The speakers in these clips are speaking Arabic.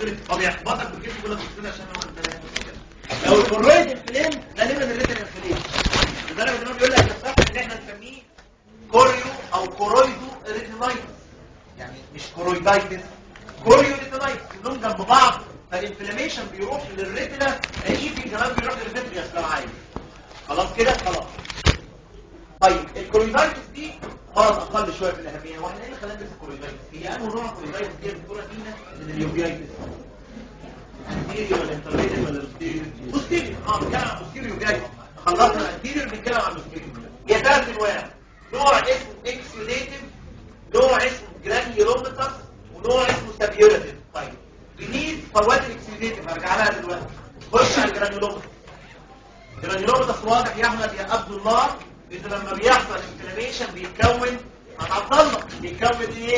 مشكله طب يحبطك بالجسم كله مشكله عشان هو انت لو الكرويد انفلام غالبا الريتنا انفلام لدرجه ان هو بيقول لك الصح ان احنا نسميه كوريو او كورويدو ريتينايتس يعني مش كورويدايتس كوريو ريتينايتس كلهم جنب بعض فالانفلاميشن بيروح للريتنا الايفي كمان بيروح للفيترياس لو عايز خلاص كده خلاص. طيب الكورويدايتس دي خلاص اقل شويه في الاهميه واحنا ايه اللي خلانا ندرس الكورويدايتس هي انه نوع الكورويدايتس دي الدكتوره فينا من اليوفيايتس انتيريور ولا انترميديت ولا بوستيريور بنتكلم عن بوستيريور يوفيايتس خلصنا الانتيريور بنتكلم عن بوستيريور يا ثلاث انواع نوع اسمه اكسيوديتيف نوع اسمه جرانيولوميتاس ونوع اسمه سابيوراتيف. طيب جديد فوات الاكسيوديتيف هرجع لها دلوقتي خش على الجرانيولوميتاس. الجرانيولوميتاس واضح يا احمد يا عبد الله انت لما بيحصل انفلاميشن بيتكون هتعطلنا بيتكون ايه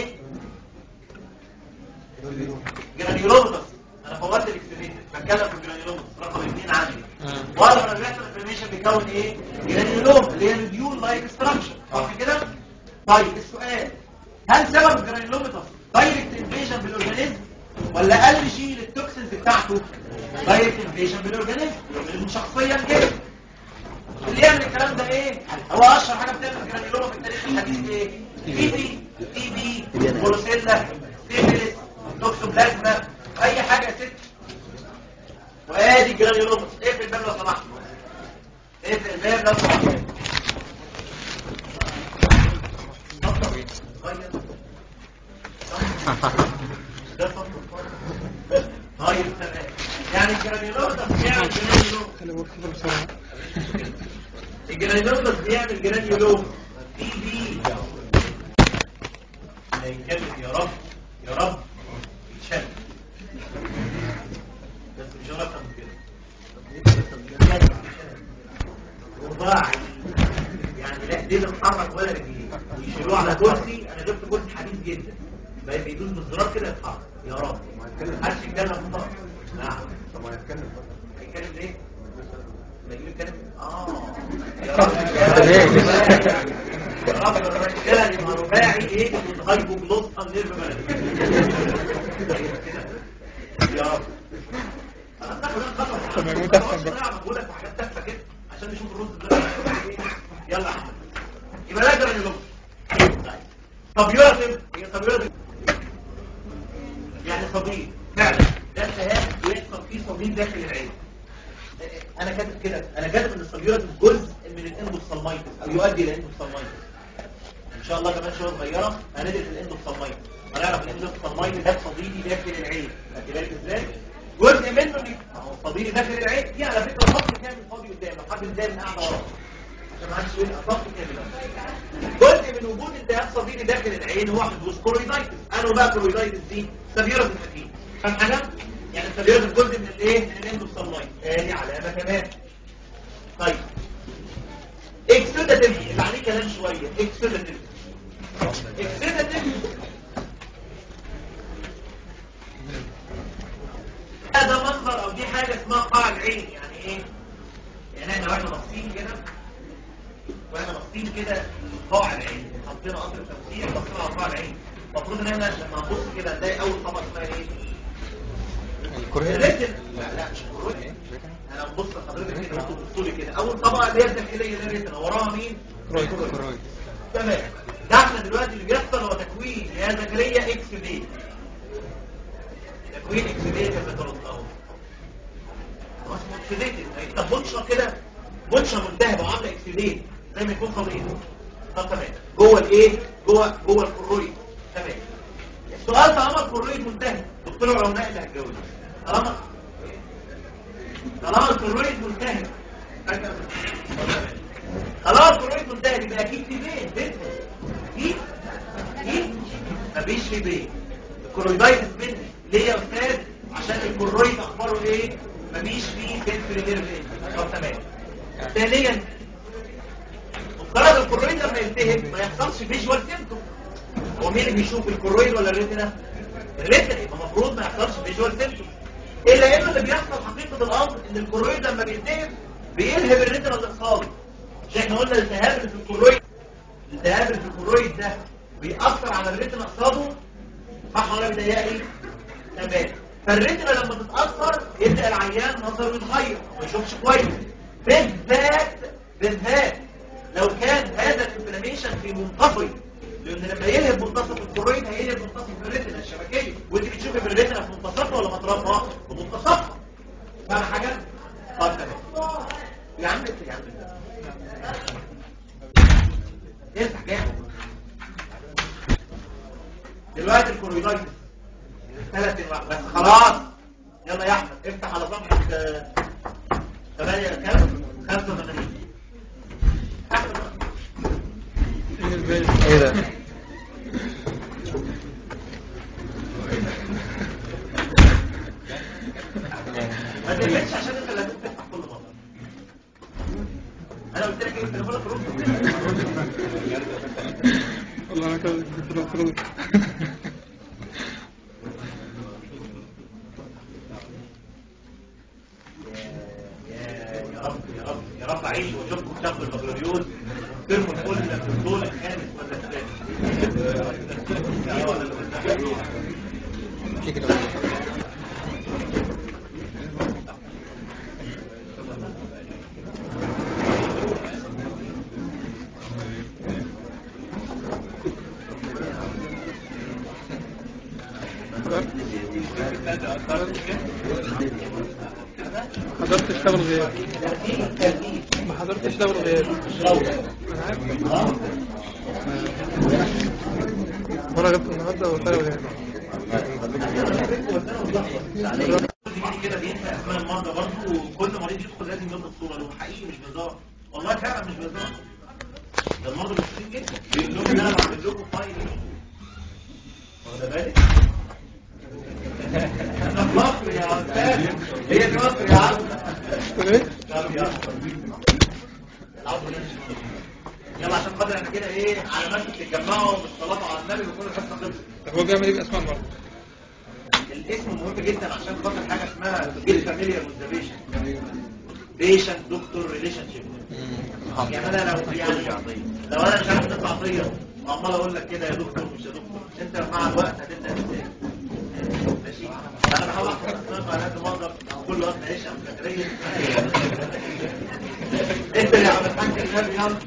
جرانيولوميتاس. انا فوت الاكسيوديتيف بتكلم في الجرانيولوميتاس رقم 2 عندي ولا لما بيحصل انفلاميشن بيكون ايه جرانيولوم اللي هي ريديول لايك ستراكشر صح كده. طيب السؤال هل سبب الجرانيولوميتاس دايركت انفيجن بالاورجانيزم ولا الرجي للتوكسينز بتاعته دايركت انفيجن بالاورجانيزم شخصيا كده اللي يعمل الكلام ده ايه هو اشهر حاجه بتعمل جرانيولوما في التاريخ الحديث ايه تي بي بروسيلا سيفيلس توكسوبلازما اي حاجه يا ست. وادي جرانيولوما اقفل الباب لو سمحت اقفل الباب لو سمحت. طيب تمام يعني الجرانيولوما بيعمل جرانيولوما الجرانيولوما بيعمل جرانيولوما دي هيتكلم يا رب يا رب يتشل بس مش رقم كده وضاع يعني لا دي بتتحرك ولا رجليه ويشيلوه على كرسي. انا جبت كرسي حديث جدا بقى بيدوس بالزرار كده يتحرك يا رب محدش يتكلم خالص. نعم طب ما هيتكلم ليه؟ ما يجي يتكلم يا رب يا رب الرجاله اللي رباعي ايه هايبو جلوس نيرف مانجمنت يا رب انا باخد انا بقول لك حاجات تافهه كده عشان نشوف الرز ده يلا يا احمد يبقى لا جرانيولوم. طب يورث يعني صديق فعلا ده التهاب بيحصل فيه صديق داخل العين. انا كاتب كده انا كاتب ان الصديورة جزء من الاندوسالمايتس او يؤدي الى الاندوسالمايتس. ان شاء الله كمان شويه صغيره هندرس الاندوسالمايتس هنعرف الاندوسالمايتس ده صديقي داخل العين. خدت بالك ازاي جزء منه اهو صديقي داخل العين دي على فكره خط كامل فاضي قدام لو حد ازاي من قاعده ورا عشان ما حدش يقول خط كامل. جزء من وجود التهاب صديقي داخل العين هو حدوث كورويدايتس. انا بقى كورويدايتس دي سبيورة المكين فاهم حاجه يعني السبيورة جزء من الايه من الاندوسالمايتس ادي علامه كمان. طيب اكسوداتيف اللي عليه كلام شويه اكسوداتيف هذا منظر او دي حاجه اسمها قاع العين. يعني ايه يعني احنا واحنا باصين كده قاع العين حطينا قطر تمثيل بصينا على قاع العين المفروض ان احنا لما نبص كده نلاقي اول طبقه اسمها ايه الريتن. لا مش الكرويد انا ببص لحضرتك كده وتبصوا لي كده اول طبقه اللي هي الداخليه الريتن وراها مين كرويد. تمام ده احنا دلوقتي اللي بيحصل هو تكوين يا زكريا اكس دي تكوين اكس دي كما ترصدوا هو اسمه اكس دي. طب بنشره كده بنشره ملتهبه وعامله اكس دي زي ما يكون خليط. طب تمام جوه الايه جوه الكرويد. تمام السؤال طالما الكرويد منتهي دكتور العلماء اللي هتجاوب طالما الكرويد منتهي خلاص الكرويد منتهي يبقى اكيد في بين مفيش في بين الكرويدايتس مني ليه يا استاذ عشان الكرويد اخباره ايه مفيش فيه سنسوري نيرف. طب تمام. ثانيا مفترض الكرويد لما يلتهب ما يحصلش فيجوال سيمبتوم. هو مين اللي بيشوف الكرويد ولا الريتنا الريتنا يبقى المفروض ما يحصلش فيجوال سيمبتوم. الا انه اللي بيحصل حقيقه الامر ان الكرويد لما بيلتهب بيلهب الريتنا الاقصادي. مش احنا قلنا الالتهاب اللي في الكرويد ده بيأثر على الريتنا اقصاده صح ولا بيضايقني؟ تمام. فالريتنا لما تتاثر يبدا العيان نظره يتغير وما يشوفش كويس، بالذات لو كان هذا الانفلاميشن في منتصف، لان لما يلهب منتصف الكرويد هيلهب منتصف الريتنا الشبكيه، وانت بتشوفي بالريتنا في منتصفها ولا مطرفها؟ في منتصفها. فاهم حاجه؟ طب تمام يا عم يا عم افتح جامد. دلوقتي الكرويدايتس 3 انواع بس خلاص. يلا يا احمد افتح على صفحه 8 كام 85. احمد ايه ده؟ ما تقفلش عشان انت لازم تفتح كل مره. انا قلت لك ايه التليفون خروج والله انا كنت بخرج. يا رب عيش واشوفكم تاخدوا البكالوريوس ترموا الكل في الدول الخامس ولا السادس. حضرت اشتغل غياب. ما حضرت اشتغل غياب. انا عارف. مرة غبت النهارده وطلع غياب. كده بينسى اسماء المرضى برضه، وكل مريض يدخل لازم ياخد الصوره له. حقيقي مش بهزار، والله فعلا مش بهزار. ده المرضى مبسوطين جدا بيقول لهم ان انا بعمل لكم فايل. واخد بالك؟ احنا في مصر يا استاذ، هي دي مصر يا عم. يلا عشان خاطر احنا كده ايه على ما تتجمعوا بالصلاه على النبي وكل الحصه خلصت. طب هو بيعمل ايه باسماء المرضى؟ الاسم مهم جدا عشان خاطر حاجه اسمها جيل فاميليار وذ بيشنت دكتور ريليشن شيب. يعني انا لو انا مش عارف تطلع عطيه وعمال اقول لك كده يا دكتور مش يا دكتور، انت مع الوقت هتبدا ازاي؟ ماشي. انا بحاول احط على قد ما اقدر كل وقت اعيش فكريا. انت اللي عم تحكي النبي يلا.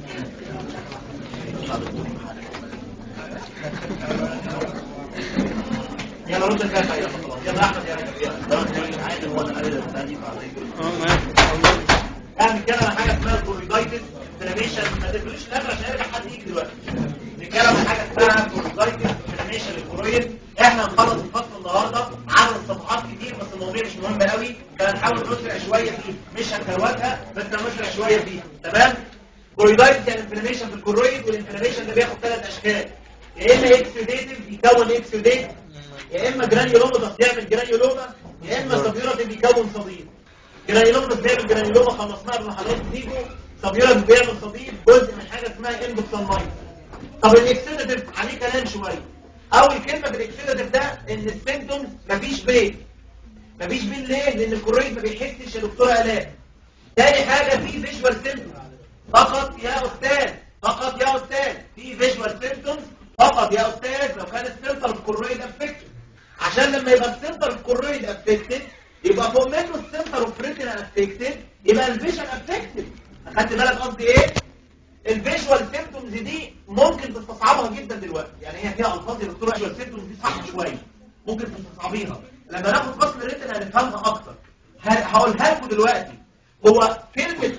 يلا رد الكلام يلا خلاص. يلا احمد يا رجل عادي ولا قليل الثاني بعدين. نتكلم عن حاجه اسمها الكوريدايتس انفلاميشن. ما تقولوش الاخر عشان يرجع حد يجي دلوقتي. نتكلم عن حاجه اسمها الكوريدايتس انفلاميشن الكرويد. احنا هنخلص الفصل النهارده عدد الصفحات كتير بس الموضوع مش مهم قوي، فهنحاول نسرع شويه فيه، مش هنكروتها بس هنسرع شويه فيه. تمام؟ كوريدايتس يعني انفلاميشن في الكرويد، والانفلاميشن ده بياخد 3 اشكال. يا اما اكسوديتيف يكون اكسوديت، يا اما جرانيولوما يعمل جرانيولوما، يا اما سبيوراتيف بيكون صديد. جرانيولوما بيعمل جرانيولوما خلصناها بالمحاضرات ديجو. سبيوراتيف بيعمل صديد جزء من حاجه اسمها اندوكسالمايت. طب الاكسوديتيف عليه كلام شويه. اول كلمه في الاكسوديتيف ده ان السيمبتومز مفيش بين ليه؟ لان الكرويد ما بيحسش يا دكتوره الاء. تاني حاجه في فيجوال سيمبتومز فقط يا استاذ في فيجوال سيمبتومز فقط يا استاذ لو كان السنتر الكرويد افكتد. عشان لما يبقى السنتر الكرويد افكتد يبقى فوق منه السنتر اوف ريتنا افكتد، يبقى الفيجن افكتد. اخدت بالك قصدي ايه؟ الفيجوال سيمبتومز دي ممكن تستصعبها جدا دلوقتي، يعني هي فيها الفاظ يا دكتور. الفيجوال سيمبتومز دي صح شويه ممكن تستصعبيها، لما ناخد فصل الريتنا هنفهمها اكتر. هقولها لكم دلوقتي. هو كلمه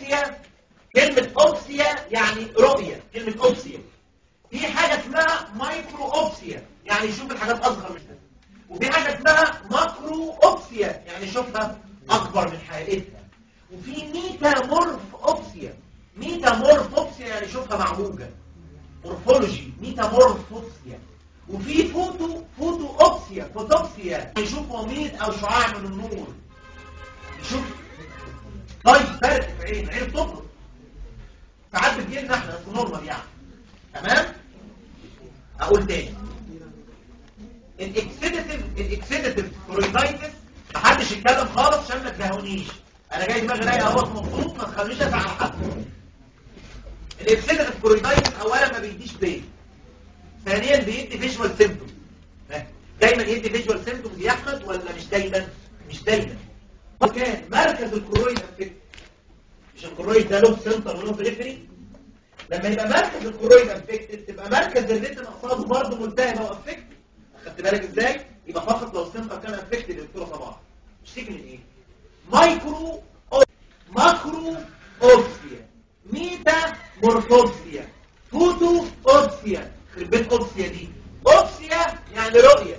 اوبسيا يعني رؤيه. كلمه اوبسيا في حاجه اسمها مايكرو اوبسيا يعني يشوف الحاجات اصغر من كده، وفي حاجه اسمها ماكرو اوبسيا يعني يشوفها اكبر من حقيقتها، وفي ميتامورف اوبسيا يعني يشوفها معوجه. مورفولوجي ميتامورف اوبسيا. وفي فوتو اوبسيا يعني يشوف وميض او شعاع من النور. يشوف طيب فرق في عين بتبرد ساعات بتجيلنا احنا في نورمال يعني. تمام؟ اقول تاني الاكسيديتيف كوريدايتس محدش يتكلم خالص عشان ما تلهونيش. انا جاي دماغي رايقه اهوت مبسوط ما تخلينيش ازعل حد. الاكسيديتيف كوريدايتس اولا ما بيديش بين، ثانيا بيدي فيجوال سيمبتوم. دايما يدي فيجوال سيمبتومز يا احمد ولا مش دايما؟ مش دايما. كان مركز الكرويد افكت، مش الكرويد ده له سنتر وله بريفري. لما يبقى مركز الكرويد افكت تبقى مركز الريتنا قصاده برضه ملتهبه وافكت. خدت بالك ازاي؟ يبقى فقط لو السنتر كان افكت الدكتوره طبعا تشتكي من ايه؟ ماكرو اوبسيا، ميتا مورفوبسيا، فوتو اوبسيا. خرب بيت اوبسيا دي. اوبسيا يعني رؤيه،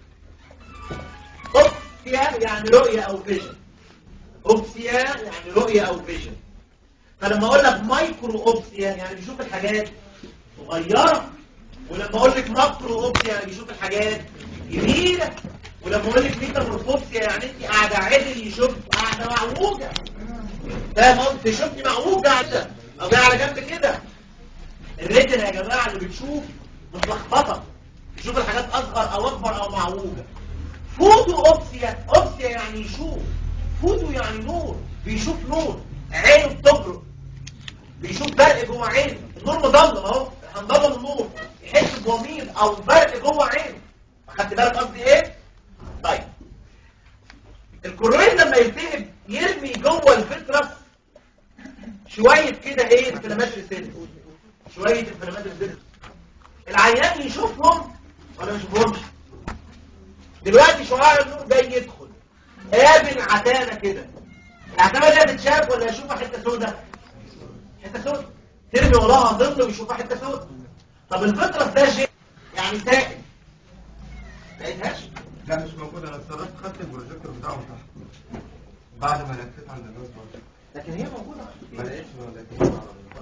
اوبسيا يعني رؤيه او فيجن، اوبسيا يعني رؤيه او فيجن. فلما اقول لك مايكرو اوبسيا يعني بيشوف الحاجات صغيره، ولما اقول لك ماكرو اوبسيا يعني بيشوف الحاجات كبيره، ولما اقول لك ميتا مورفوبسيا يعني انت قاعده عدل يشوف قاعده معوجه. ده ممكن تشوفني معوجه قاعده او جايه على جنب كده. الريتنا يا جماعه اللي بتشوف متلخبطه، بتشوف الحاجات اصغر او اكبر او معوجه. فوتو اوبسيا، اوبسيا يعني يشوف، فوتو يعني نور، بيشوف نور، عينه بتبرق، بيشوف برق جوه عينه. النور مضلم اهو، هنضلم النور يحس بوميض او برق جوه عينه. اخدت بالك قصدي ايه؟ طيب الكرويد لما يلتهب يرمي جوه الفطرس شويه كده ايه انفلاماتوري سيلز، شويه انفلاماتوري سيلز. العيان يشوفهم ولا ما يشوفهمش؟ دلوقتي شعاع النور جاي يدخل قابل عتانه كده، العتانه دي هتتشاف ولا يشوفها حته سوداء؟ حته سوداء. ترمي وراها ظل ويشوفها حته سوداء. طب الفطرس ده شيء يعني سائل، ما لقيتهاش؟ لا مش موجود. انا اتصرفت خدت البروجيكتور بتاعه تحت بعد ما لفيت عند الناس برضه، لكن هي موجوده ما لقيتش ولا لقيت.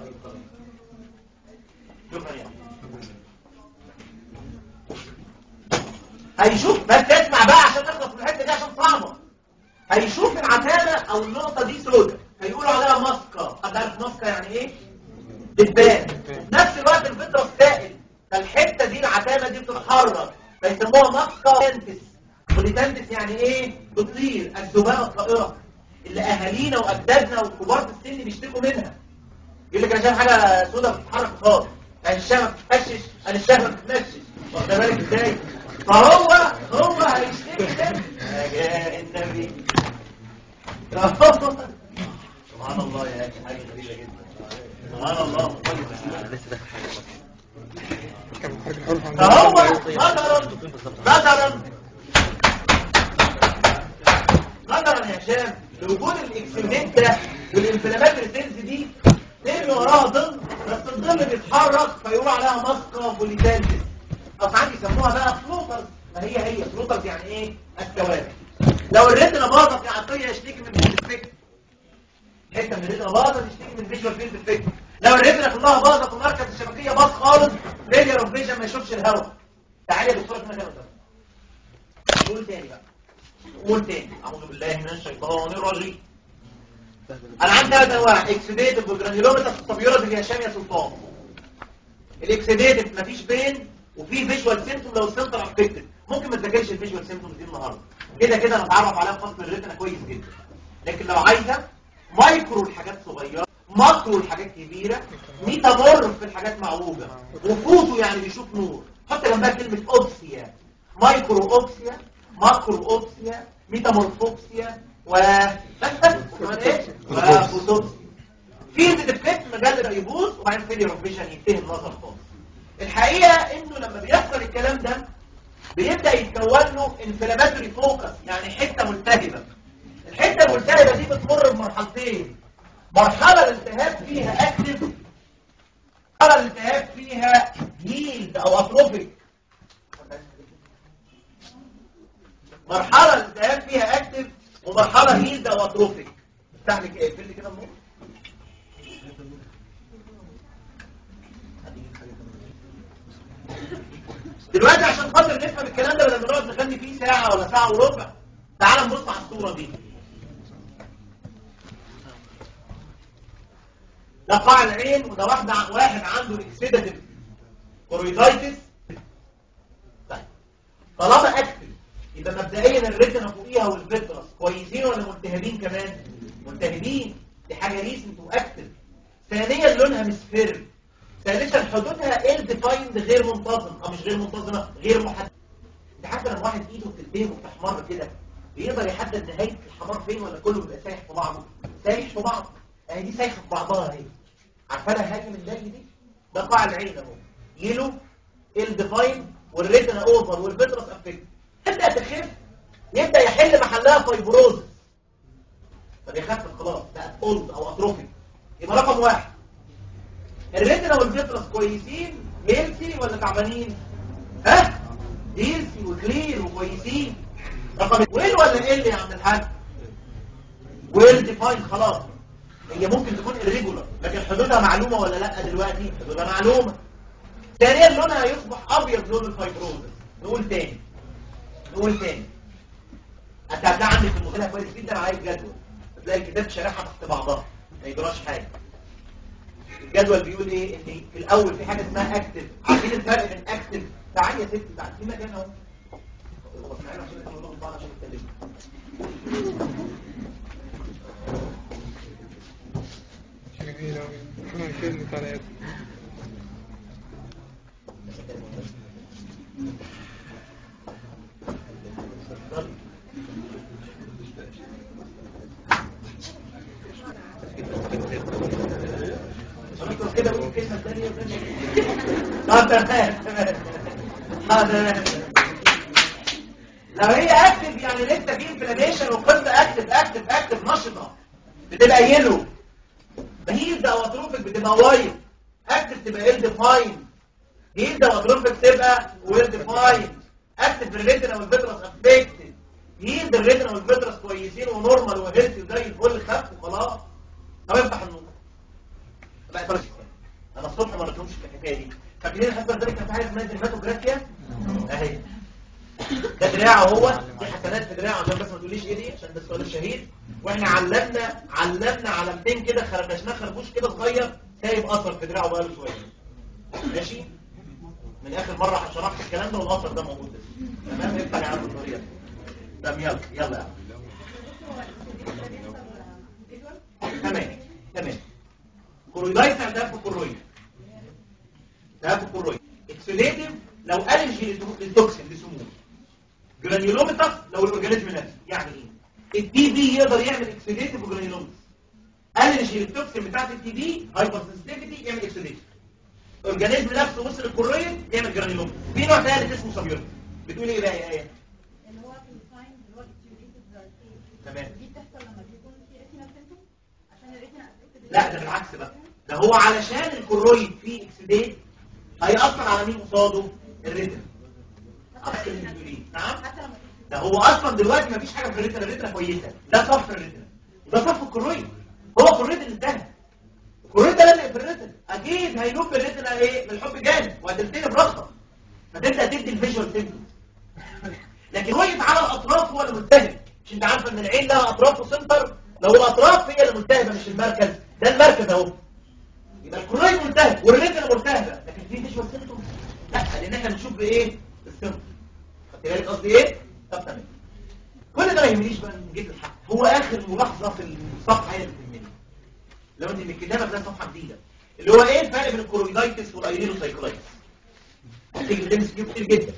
شكرا يعني. هيشوف بس اسمع بقى عشان نخلص من الحته دي عشان صعبه. هيشوف العتانه او النقطه دي سوداء، هيقولوا عليها ماسكه. حد عارف ماسكه يعني ايه؟ دبان. في نفس الوقت الفطره سائل، فالحته دي العتانه دي بتتحرك فيسموها ماسكه تنتس. ولتنتس يعني ايه؟ بتطير. الذبابه الطائره اللي اهالينا واجدادنا وكبار في السن بيشتكوا منها. يقول لك انا شايف حاجه سوداء بتتحرك خالص، انا الشمس بتتفشش، انا الشمس بتتنشش. واخد بالك ازاي؟ فهو هيشتكي منها يا النبي. سبحان الله يا اخي، حاجه غريبه جدا. سبحان الله. لسه داخل حاجه. فهو نظرا يا هشام لوجود الاكسلمنتا والانفلاماتوري سيلز دي ترمي وراها ظل، بس الظل بيتحرك فيقولوا عليها ماسكه بوليتانتس. او ساعات يسموها بقى فلوترز. ما هي فلوترز يعني ايه؟ الكوارث. لو الريتنا باظت يا عطيه يشتكي من ديفكت، حته من الريتنا باظت يشتكي من فيجوال فيلد ديفكت. لو الريتنا كلها باظت ومركز الشبكيه باظ خالص، فيلير اوف فيجن، ما يشوفش الهواء. تعالي يا دكتوره في مكان ده. قول تاني بقى، قول تاني. اعوذ بالله من الشيطان الرجيم. انا عندي 3 انواع: اكسيديتيف وجرانيولوميتاس والطبيورز اللي هشام يا سلطان. الاكسيديتيف مفيش بين وفي فيجوال سيمبتوم لو السنتر افكتد. ممكن ما تذاكرش الفيجوال سيمبتوم دي النهارده، كده كده نتعرف عليها في فصل الريتنا كويس جدا. لكن لو عايزه مايكرو الحاجات صغيره، ماكرو الحاجات كبيره، ميتامورف في الحاجات معوجه، وفوتو يعني بيشوف نور. حط جنبها كلمه اوبسيا، مايكرو اوبسيا، ماكرو اوبسيا، ميتامورفوبسيا وفوتوبسيا. في ديفكت مجال يبوظ وبعدين فيلير اوف فيجن ينتهي النظر خالص. الحقيقه انه لما بيحصل الكلام ده بيبدا يتكون له انفلاماتوري فوكس، يعني حته ملتهبه. الحته الملتهبه دي بتمر بمرحلتين: مرحله الالتهاب فيها اكتف، مرحله الالتهاب فيها هيلد او اتروفيك. مرحله الالتهاب فيها اكتف ومرحله هيلد او اتروفيك. افتح لي كده، اقفل لي كده النور. دلوقتي عشان خاطر نفهم الكلام ده بدل ما نقعد نخلي فيه ساعه ولا ساعه وربع، تعال نبص على الصوره دي. ده قاع العين، وده واحد عنده اكسيداتيف كورويدايتس. طيب طالما اكتف يبقى مبدئيا الريتنا فوقيها والفيترس كويسين ولا ملتهبين كمان؟ ملتهبين. دي حاجه ريسنت واكتف. ثانيا لونها مصفر. ثالثا حدودها ال ديفايند غير منتظم، او مش غير منتظمه، غير محدده. دي حتى لما واحد ايده بتلتهب وبتحمر كده بيقدر يحدد نهايه الحمار فين ولا كله بيبقى سايح في بعضه؟ سايح في بعض. اهي دي سايحه في بعضها اهي. عارفه لها هاجم الداي دي؟ ده قاع العين اهو. يلو الديفاين والريتنا اوفر والفيترس افكت. تبدا تخف يبدا يحل محلها فايبروزس. فبيخفف خلاص بقت اولد او اتروفيك. يبقى رقم واحد الريتنا والفيترس كويسين هيلثي ولا تعبانين؟ ها؟ هيلثي وكلير وكويسين. رقم ويل ولا ال يا عم الحاج؟ ويل ديفاين خلاص. هي ممكن تكون irregular لكن حدودها معلومه ولا لا دلوقتي؟ حدودها معلومه. ثانيا لونها يصبح ابيض لون الفايبروزس. نقول تاني انت هتلاقي عندك في الموديل كويس جدا على الجدول. تلاقي الكتاب شارحها تحت بعضها ما يجراش حاجه. الجدول بيقول ايه؟ ان في الاول في حاجه اسمها اكتف. عارفين الفرق بين اكتف؟ تعالي يا ستي تعالي في مكان اهو. تعالى عشان نقول بعض عشان نتكلم. جميل أوي. أنا كلمة على كده بقول الكلمة الثانية تمام. لو هي اكتف يعني لسه في انفلاميشن وقصة اكتف نشطة بتبقى يلو. هيلد او اتروفيك بتبقى وايت. اكتف تبقى ال ديفاين. هيلد او اتروفيك تبقى ويل ديفاين. اكتف الريتنا والفيترس افكتد. هيلد الريتنا والفيترس كويسين ونورمال وهيلثي زي الفل خف وخلاص. طب افتح النور بقى فرق. انا الصبح ما رحتهمش في الحكايه دي. فاكرين الحصه اللي كان في حاجه اسمها ديرماتوجرافيا اهي. ده دراعه هو دي حسنات في دراعه عشان بس ما تقوليش ايه دي عشان ده السؤال الشهير. واحنا علمنا علامتين كده خربشناه خربوش كده صغير سايب اثر في دراعه بقاله شويه. ماشي من اخر مره شرحت الكلام ده والاثر ده موجود ده. تمام افتح يا عم الطريقه. طب يلا يا عم. تمام كورويدايتس ده كورويد. اكسوديتيف لو الرجي للتوكسين لسموم. جرانيولوميتاس لو الاورجانيزم نفسه. يعني ايه؟ التي بي يقدر يعمل اكسوديتيف وجرانيولوميتاس. الرجي للتوكسين بتاعت التي بي هايبر سنسيتيفيتي يعمل اكسوديتيف. الاورجانيزم نفسه وصل الكورويد يعمل جرانيولوميتاس. في نوع ثالث اسمه سابيورتيك. بتقول ايه بقى يا ايه؟ اللي هو في الساين اللي هو الاكسوديتيف. تمام. دي بتحصل لما بيكون في ريتنا سيمتوم عشان الريتنا افكتد. لا ده بالعكس بقى. ده هو علشان الكورويد فيه اكسيديت هيأثر على مين قصاده؟ الريتنا. نعم؟ ده هو اصلا دلوقتي مفيش حاجه في الريتنا كويسه. ده صف الريتنا وده صف الكورويد. هو الكورويد اللي انتهى. الكورويد ده لازق في الريتنا. اكيد هينوب الريتنا ايه؟ من الحب جامد وهتلتقي براسها. فتبدا تدي الفيجوال سيمبتوم. لكن الكورويد على الاطراف هو اللي ملتهب. مش انت عارفه ان العين لها اطراف وسنتر؟ لو الاطراف هي اللي ملتهبه مش المركز. ده المركز اهو. يبقى الكورويد ملتهب والريتنا ملتهبه لكن في فيجوال سيمبتوم؟ لا لان احنا بنشوف بايه؟ بالسيمبتوم. خدت بالك قصدي ايه؟ طب تمام. كل ده ما يهمنيش بقى من جهه الحق. هو اخر ملاحظه في الصفحه هي اللي بتهمني. لو انت من الكتابه ده صفحه جديده اللي هو ايه الفرق بين الكورويدايتس والايرينوسايكلايتس. بتيجي في الام سي كيو كتير جدا.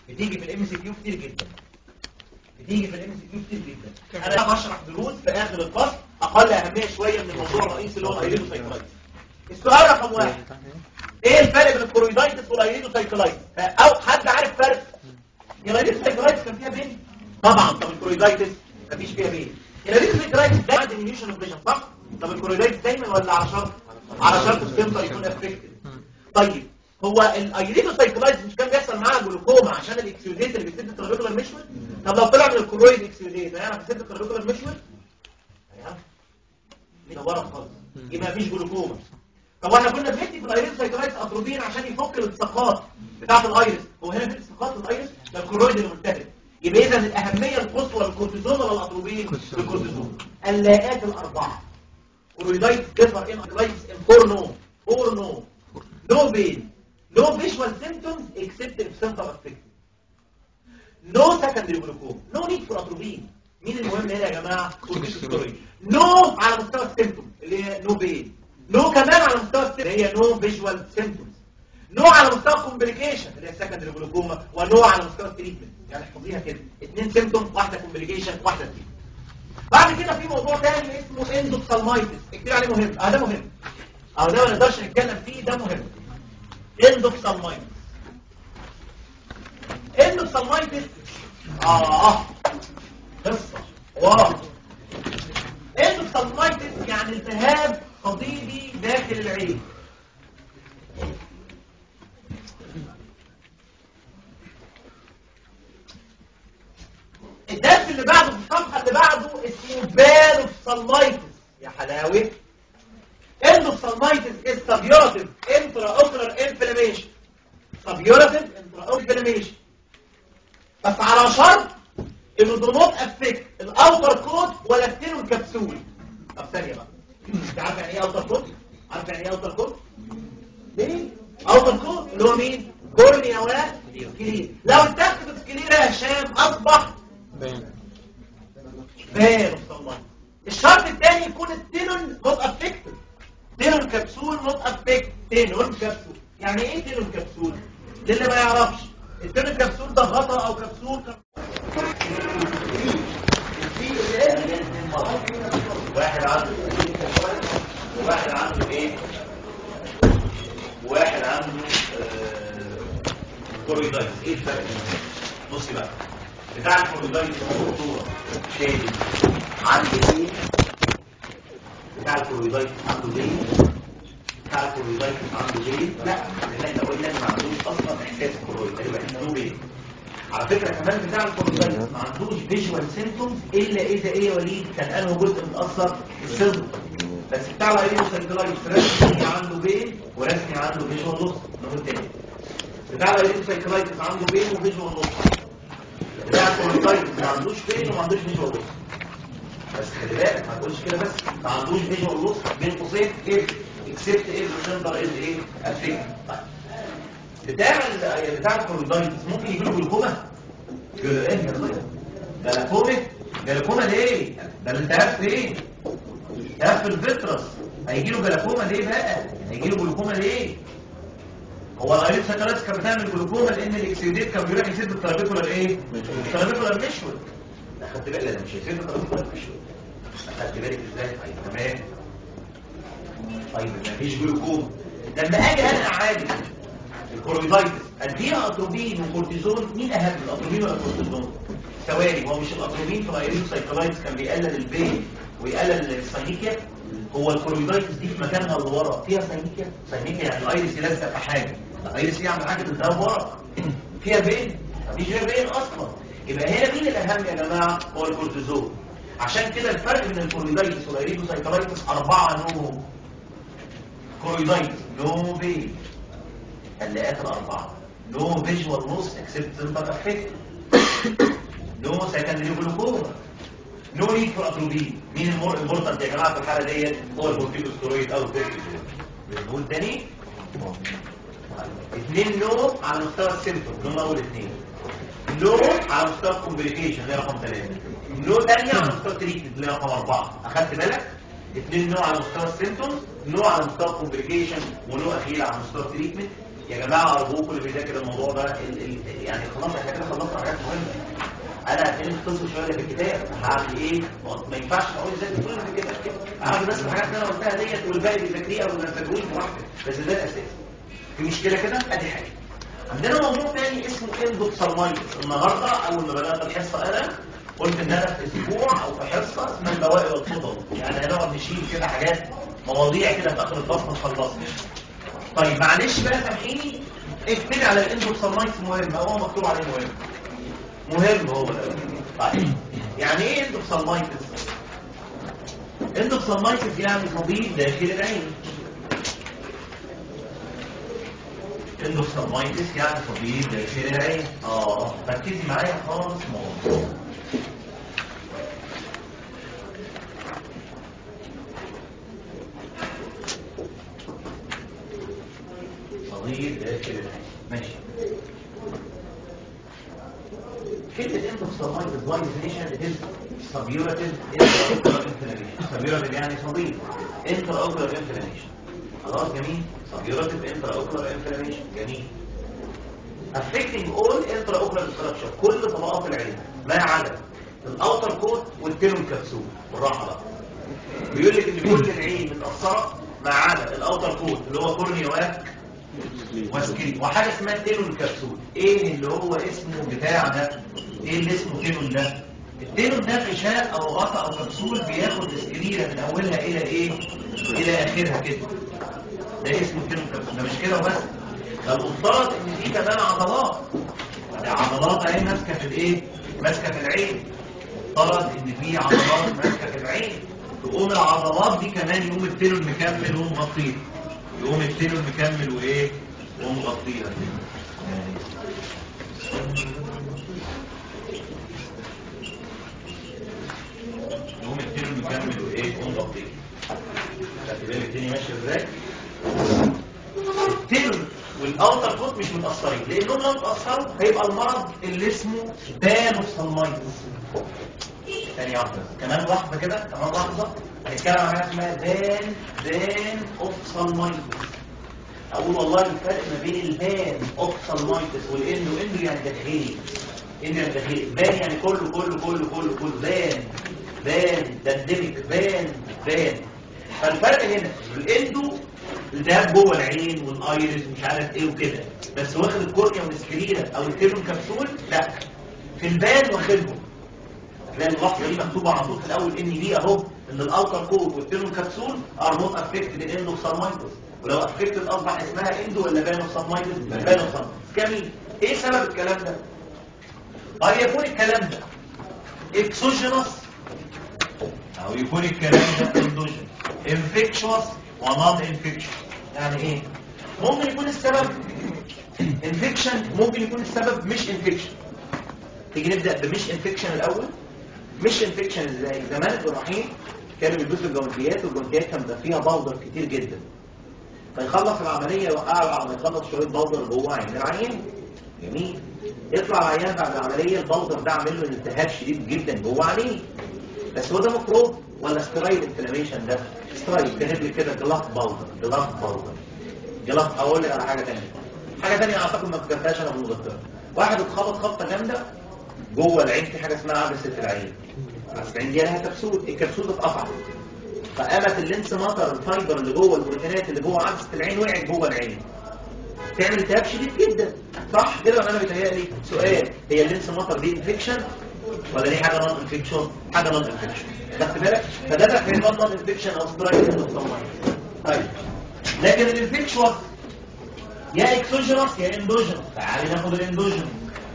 انا بشرح دروس في اخر الفصل اقل اهميه شويه من الموضوع الرئيسي اللي هو الايرينوسايكلايتس. السؤال رقم 1 ايه الفرق بين الكورويدايتس والايرينوسايكلايتس؟ او حد عارف فرق؟ الايرينوسايكلايتس كان فيها بين؟ طبعا. طب الكورويدايتس مفيش فيها بين. الايرينوسايكلايتس ده ديمينيوشن اوف فيجن صح؟ طب الكورويدايتس دايما ولا على شرط؟ على شرط السنتر يكون افكتد. طيب هو الايرينوسايكلايتس مش كان بيحصل معاها جلوكوما عشان الاكسيوديت اللي بيسد الترابيكولار ميشول؟ طب لو طلع من الكورويد اكسيوديت هيعرف يسد الترابيكولار ميشول؟ هيعرف. ده ورا خالص. يبقى مفيش جلوكوما. طب احنا كنا بندي في الايرينوسايكلايتس اتروبين عشان يفك الالتصاقات بتاعه الايرس. هو هنا في التصاقات الايرس ده الكورويد اللي ملتهب. يبقى اذا الاهميه القصوى للكورتيزون ولا الاتروبين؟ الكورتيزون. اللاءات الاربعه. كورويدايتس ديفر ان ايرينوسايكلايتس ان فور نو بين. No visual symptoms except if center affected. No secondary glaucoma. No need for atropine. مين المهم هنا يا جماعة؟ corticosteroid. No على مستوى السيمتوم اللي هي no pain. No كمان على مستوى السيمتوم اللي هي no visual symptoms. No على مستوى complication اللي هي secondary glaucoma. و no على مستوى التريتمنت. يعني احفظيها كده 2 سيمبتوم، واحده كومبليكيشن، واحده دي. بعد كده في موضوع تاني اسمه اندوكسالمايتس، اكتب عليه مهم. ده مهم، ده ما نقدرش نتكلم فيه، ده مهم. اندوكسالمايتس. اندوكسالمايتس قصه واو. اندوكسالمايتس يعني التهاب صديدي داخل العين. الدرس اللي بعده في الصفحه اللي بعده اسمه بالوفسالمايتس. يا حلاوه. اندوكسالمايتس is suburative intraocular inflammation. suburative intraocular inflammation. بس على شرط انه do not affect الاوتر كود ولا التينو الكبسول. طب ثانيه بقى، انت عارف يعني ايه اوتر كود؟ عارف يعني ايه اوتر كود؟ ليه؟ اوتر كود اللي هو مين؟ كورنيا وسكلير. لو اتاخد السكلير يا هشام اصبح باين. الشرط الثاني يكون التينون نوت افكتد. تينون كبسول نوت افكت. تينون كبسول يعني ايه تينون كبسول؟ للي ما يعرفش، التينون كبسول ده غطا او كبسول واحد عنده كوريدايتس. ايه الفرق؟ بصي بقى، بتاع الكوريدايتس الدكتور شادي عنده ايه؟ بتاع الكوريدايتس عنده ايه؟ بتاع الكوريدايتس عنده ايه؟ لا، لان احنا قلنا ما عندوش اصلا احساس كوريدايتس، يبقى عنده ايه؟ على فكره كمان بتاع الكوريدايتس ما عندوش فيجوال سيمبتومز الا اذا ايه يا وليد؟ كان انه جزء متاثر بالسيمبتوم. بس بتاع الايريوسايكلايتس رسمي عنده بين ورسمي عنده فيجوال لوس. نقول تاني، بتاع الايريوسايكلايتس عنده بين وفيجوال لوس. بتاع الكوريدايتس ما عندوش بين وما عندوش فيجوال لوس. بس خلي بالك ما تقولش كده، بس ما عندوش فيجوال لوس بين قوسين ايه اكسبت ايه السنتر ايه افكت. بتاع الكوريدايتس ممكن يجي له جلوكوما. جلوكوما ليه؟ ده الالتهاب فين؟ التهاب في الفيترس. هيجي له جلوكوما ليه بقى؟ هيجي له جلوكوما ليه؟ هو الايريوسايكلايتس كانت بتعمل جلوكوما لان الاكسيديت كان بيروح يسد الترابيكولار ايه؟ الترابيكولار مشول. اخدت بالك؟ لا مش هيسد الترابيكولار مشول. اخدت بالك ازاي؟ تمام. طيب مفيش جلوكوما، لما اجي انا اعالج الكوريدايتس اديها اتروبين وكورتيزون. مين اهم، الاتروبين ولا الكورتيزون؟ ثواني، هو مش الاتروبين في الايريوسايكلايتس كان بيقلل البين ويقلل الساينيكيا؟ هو الكوريدايتس دي في مكانها اللي ورا فيها ساينيكيا. ساينيكيا يعني الايريس يلزق في حاجه، الايريس يعمل حاجه تتدور ورا فيها بين، مفيش غير بين اصلا. يبقى هنا مين الاهم يا جماعه؟ هو الكورتيزون. عشان كده الفرق بين الكوريدايتس والايريوسايكلايتس 4 نوع. كوريدايتس نو بين، اللي اخر 4 نو فيجوال لوس اكسبت سنتر افكت، نو سكندري جلوكوما، نو نيد فور اتروبين. مين المور امبورتنت يا جماعه في الحاله ديت؟ هو الكورتيكوستيرويد او الكورتيزون. بنقول تاني 2 نو على مستوى السيمبتوم اللي هم اول 2، نو على مستوى الكومبليكيشن اللي هي رقم 3، نو ثانيه على مستوى التريتمنت اللي هي رقم 4. اخدت بالك؟ 2 نو على مستوى السيمبتومز، نو على مستوى الكومبليكيشن، ونو اخير على مستوى التريتمنت. يا جماعه ارجوكم اللي بيذاكر الموضوع ده يعني خلاص احنا كده خلصنا حاجات مهمه. انا هتكلم اختصر شويه في الكتاب هعمل ايه؟ ما ينفعش اقول ازاي كل في الكتاب كده. اعمل بس الحاجات اللي انا قلتها ديت والباقي بيذاكريه او ما تذاكروش براحتك، بس ده الاساس. في مشكله كده؟ ادي حاجه. عندنا موضوع ثاني اسمه اندوكسالمايتس. النهارده اول ما بدات الحصه انا قلت ان انا في اسبوع او في حصه اسمها البواقي والفضل، يعني هنقعد نشيل كده حاجات مواضيع كده في اخر الفصل نخلصها. طيب معلش بقى سامحيني، اكتبي على الاندوكسالمايتس مهم، هو مكتوب عليه مهم هو ده. طيب يعني ايه اندوكسالمايتس؟ اندوكسالمايتس يعني صديد داخل العين. اندوكسالمايتس يعني صديد داخل العين. ركزي معايا خالص موضوع. صديد داخل العين. ماشي. كلمة اندوكسالمايتس باي ديفينيشن is suburative intraocular inflammation. suburative يعني صديد. intraocular inflammation. خلاص جميل. suburative intraocular inflammation. جميل. affecting all intraocular structure كل طبقات العين ما عدا الاوتر كوت والتيلوم كبسول. بالراحه بقى. بيقول لك ان كل العين متاثره ما عدا الاوتر كوت اللي هو كورنيا وسكرين وحاجه اسمها تيلون كبسول. ايه اللي هو اسمه بتاع ده؟ ايه اللي اسمه تيلون ده؟ التيلون ده غشاء او غطاء او كبسول بياخد اسكريره من اولها الى ايه؟ الى اخرها كده. ده اسمه تيلون كبسول. ده مش كده وبس، ده المفترض ان دي كمان عضلات. عضلات اهي ماسكه في الايه؟ ماسكه في العين. افترض ان في عضلات ماسكه في العين، تقوم العضلات دي كمان يقوم التيلون مكمل ومغطيها. يقوم التيلون مكمل وايه؟ ومغطيها. يقوم التيلون مكمل وايه؟ ومغطيها. خدت بالك الدنيا ماشيه ازاي؟ التيلون والاوتر كوت مش متاثرين، لانهم لو اتاثروا هيبقى المرض اللي اسمه بانوسالمايتس. ثانيه واحده كمان، لحظه كده، كمان لحظه هنتكلم عن حاجه اسمها بان اوفسالمايتس. اقول والله الفرق ما بين البان اوفسالمايتس والاندو. اندو يعني داخلي، اندو يعني داخلي، بان يعني كله كله كله كله كله، بان دندمك بان. فالفرق هنا الاندو التهاب جوه العين والايرس ومش عارف ايه وكده، بس واخد الكورنيا والسكليرا او التيلون كبسول. لا، في البان واخدهم. هتلاقي اللحظه دي مكتوبه على طول في الاول ان دي اهو، ان الاوتر كود والتيلون كبسول ار نوت افكتد الاندوسالمايتس. ولو افكتد اصبح اسمها اندو ولا بانوسالمايتس؟ بانوسالمايتس. جميل. ايه سبب الكلام ده؟ قد يكون الكلام ده اكسوجينوس او يكون الكلام ده اندوجينوس، انفكشوس ونون انفكشن. يعني ايه؟ ممكن يكون السبب انفكشن، ممكن يكون السبب مش انفكشن. تيجي نبدا بمش انفكشن الاول. مش انفكشن ازاي؟ زمان الجراحين كانوا بيلبسوا الجوانتيات، والجوانتيات كان بيبقى فيها بودر كتير جدا، فيخلص العمليه يوقعها بعد ما يخلص شويه بودر جوه عين العيان. جميل. يطلع العيان بعد العمليه البودر ده عامل له التهاب شديد جدا جوه عينيه. بس هو ده ميكروب ولا سترايد انفلاميشن؟ ده سترايد. كاتب لي كده جلاف باودر. جلاف. اقول لك على حاجه ثانيه اعتقد ما كتبتهاش انا بالمذكره. واحد اتخبط خبطه جامده جوه العين، في حاجه اسمها عدسه العين. عدسه العين دي لها كبسول، الكبسول اتقطعت، فقامت اللينس ماتر الفايبر اللي جوه البروتينات اللي جوه عدسه العين وقعت جوه العين، تعمل التهاب شديد جدا. صح كده ولا انا بيتهيألي؟ سؤال، هي اللينس ماتر دي انفكشن ولا دي حاجه نون انفكشن؟ حاجه نون انفكشن. خدت بالك؟ فده تحرير نون انفكشن او سترايك اندوسالمايتس. طيب لكن الانفكشن يا اكسوجينوس يا اندوجينوس. تعالي ناخد الاندوجينوس.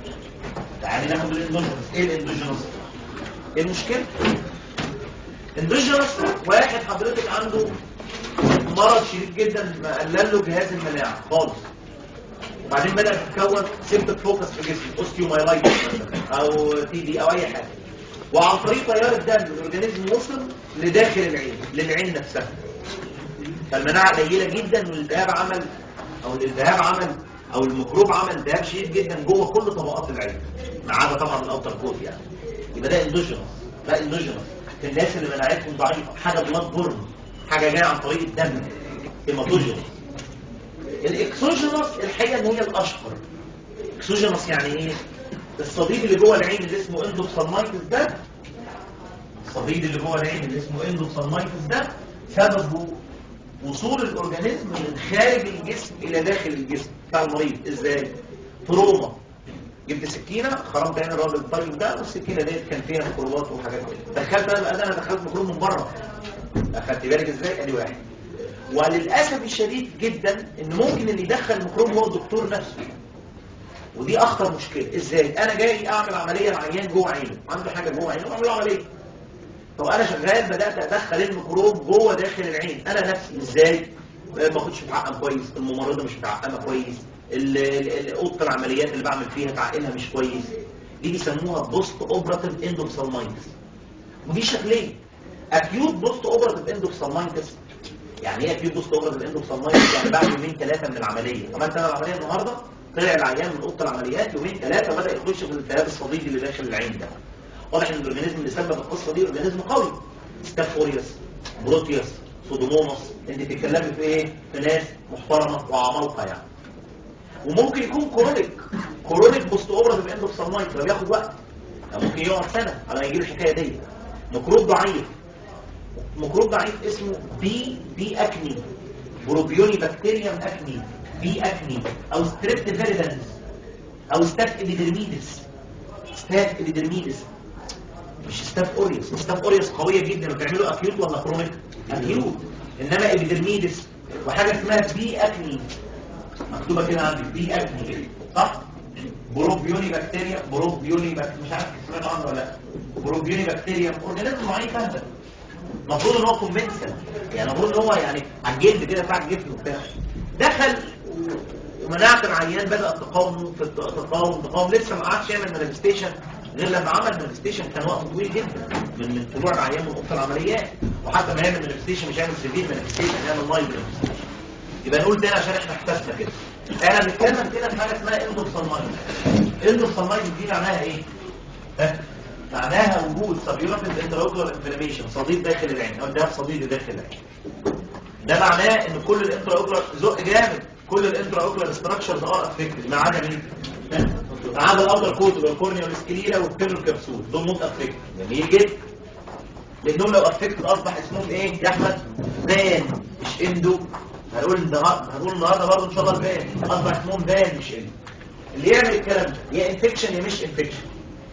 ايه الاندوجينوس؟ ايه المشكله؟ اندوجينوس واحد حضرتك عنده مرض شديد جدا قلل له جهاز المناعه خالص، وبعدين بدأت تتكون سيمبتوم فوكس في جسمه، اوستيومايلايتس مثلا او تي دي او اي حاجه، وعن طريق تيار الدم الاورجانيزم وصل لداخل العين، للعين نفسها، فالمناعه قليله جدا، والالتهاب عمل او الميكروب عمل التهاب شديد جدا جوه كل طبقات العين ما عدا طبعا الاوتر كود. يعني يبقى ده اندوجينوس. في الناس اللي مناعتهم ضعيفه، حاجه بلاد بورن، حاجه جايه عن طريق الدم، هيماتوجينوس. الاكسوجينوس الحقيقه ان هي الاشهر. اكسوجينوس يعني ايه؟ الصديد اللي جوه العين اللي اسمه اندوسالمايتس ده، سببه وصول الاورجانيزم من خارج الجسم الى داخل الجسم بتاع المريض. ازاي؟ تروما. جبت سكينه خرمت عين الراجل الطيب ده، والسكينه ديت كان فيها ميكروبات وحاجات كده، انا دخلت ميكروب من بره. اخدت بالك ازاي؟ ادي واحد. وللاسف الشديد جدا ان ممكن اللي يدخل الميكروب هو الدكتور نفسه، ودي اخطر مشكله. ازاي؟ انا جاي اعمل عمليه لعيان جوه عينه، عنده حاجه جوه عينه واعمل له عمليه. طب انا شغال بدات ادخل الميكروب جوه داخل العين انا نفسي. ازاي؟ ما كنتش متعقم كويس، الممرضه مش متعقمه كويس، اوضه العمليات اللي بعمل فيها تعقيمها مش كويس. دي بيسموها بوست اوبراتيف اندوسالمايتس. ودي شكلين: اكيوت بوست اوبراتيف اندوسالمايتس. يعني ايه اكيوت بوست اوبراتيف اندوسالمايتس؟ يعني بعد يومين ثلاثه من العمليه. عملت انا العمليه النهارده، طلع العيان من اوضه العمليات يومين ثلاثه وبدا يخش في الالتهاب الصديدي اللي داخل العين ده. واضح ان الاورجانيزم اللي سبب القصه دي اورجانيزم قوي، ستاف اوريوس، بروتيوس، سودوموناس. انت بتتكلمي في ايه؟ في ناس محترمه وعمالقه يعني. وممكن يكون كرونيك، كرونيك بوست اوبراتيف اندوسالمايتس ده بياخد وقت، ممكن يقعد سنه على ما يجي له الحكايه دي. ميكروب ضعيف، ميكروب ضعيف اسمه بي اكني، بروبيوني بكتيريا من اكني، بي اكني او ستريبت فيريدنس او ستاف ابيدرميدس. ستاف ابيدرميدس مش ستاف اوريوس. ستاف اوريوس قويه جدا وبتعمله اكيوت ولا كرونيك؟ اكيوت. انما ابيدرميدس وحاجه اسمها بي اكني مكتوبه كده عندي، بي اكني كده صح؟ بروبيوني بكتيريا، مش عارف سمعت عنه ولا لا. بروبيوني بكتيريا اورجانيزم ضعيف اهبل، المفروض ان هو كونفنشن، يعني المفروض ان هو يعني على الجلد كده بتاع الجسم وبتاع. دخل ومناعه العيان بدات تقاوم في تقاوم لسه ما قعدش يعمل مانيفستيشن غير لما عمل مانيفستيشن كان وقت طويل جدا من طلوع العيان من اوضه العمليات، وحتى ما يعمل مانيفستيشن مش يعمل سيفير مانيفستيشن، يعمل مايلد مانيفستيشن. يبقى نقول تاني عشان احنا احتسنا كده. احنا بنتكلم كده في حاجه اسمها اندوسالمايتس. اندوسالمايتس دي معناها ايه؟ معناها وجود سبيورتيف انتراوكولار انفلاميشن، صديد داخل العين او ده صديد داخل العين. ده معناه ان كل الانتراوكولار زق جامد، كل الانتراوكولار ستراكشرز ار افكتد ما عدا مين؟ ما عدا الاوتر كوت والكورنيا والسكليرا والبينول كبسول، دول نوت افكتد. جميل جدا. لانهم لو افكتد اصبح اسمهم ايه يا احمد؟ فان مش اندو. هنقول النهارده برضه ان شاء الله الفان اصبح اسمهم فان مش اندو. اللي يعمل الكلام ده يا انفكشن يا مش انفكشن.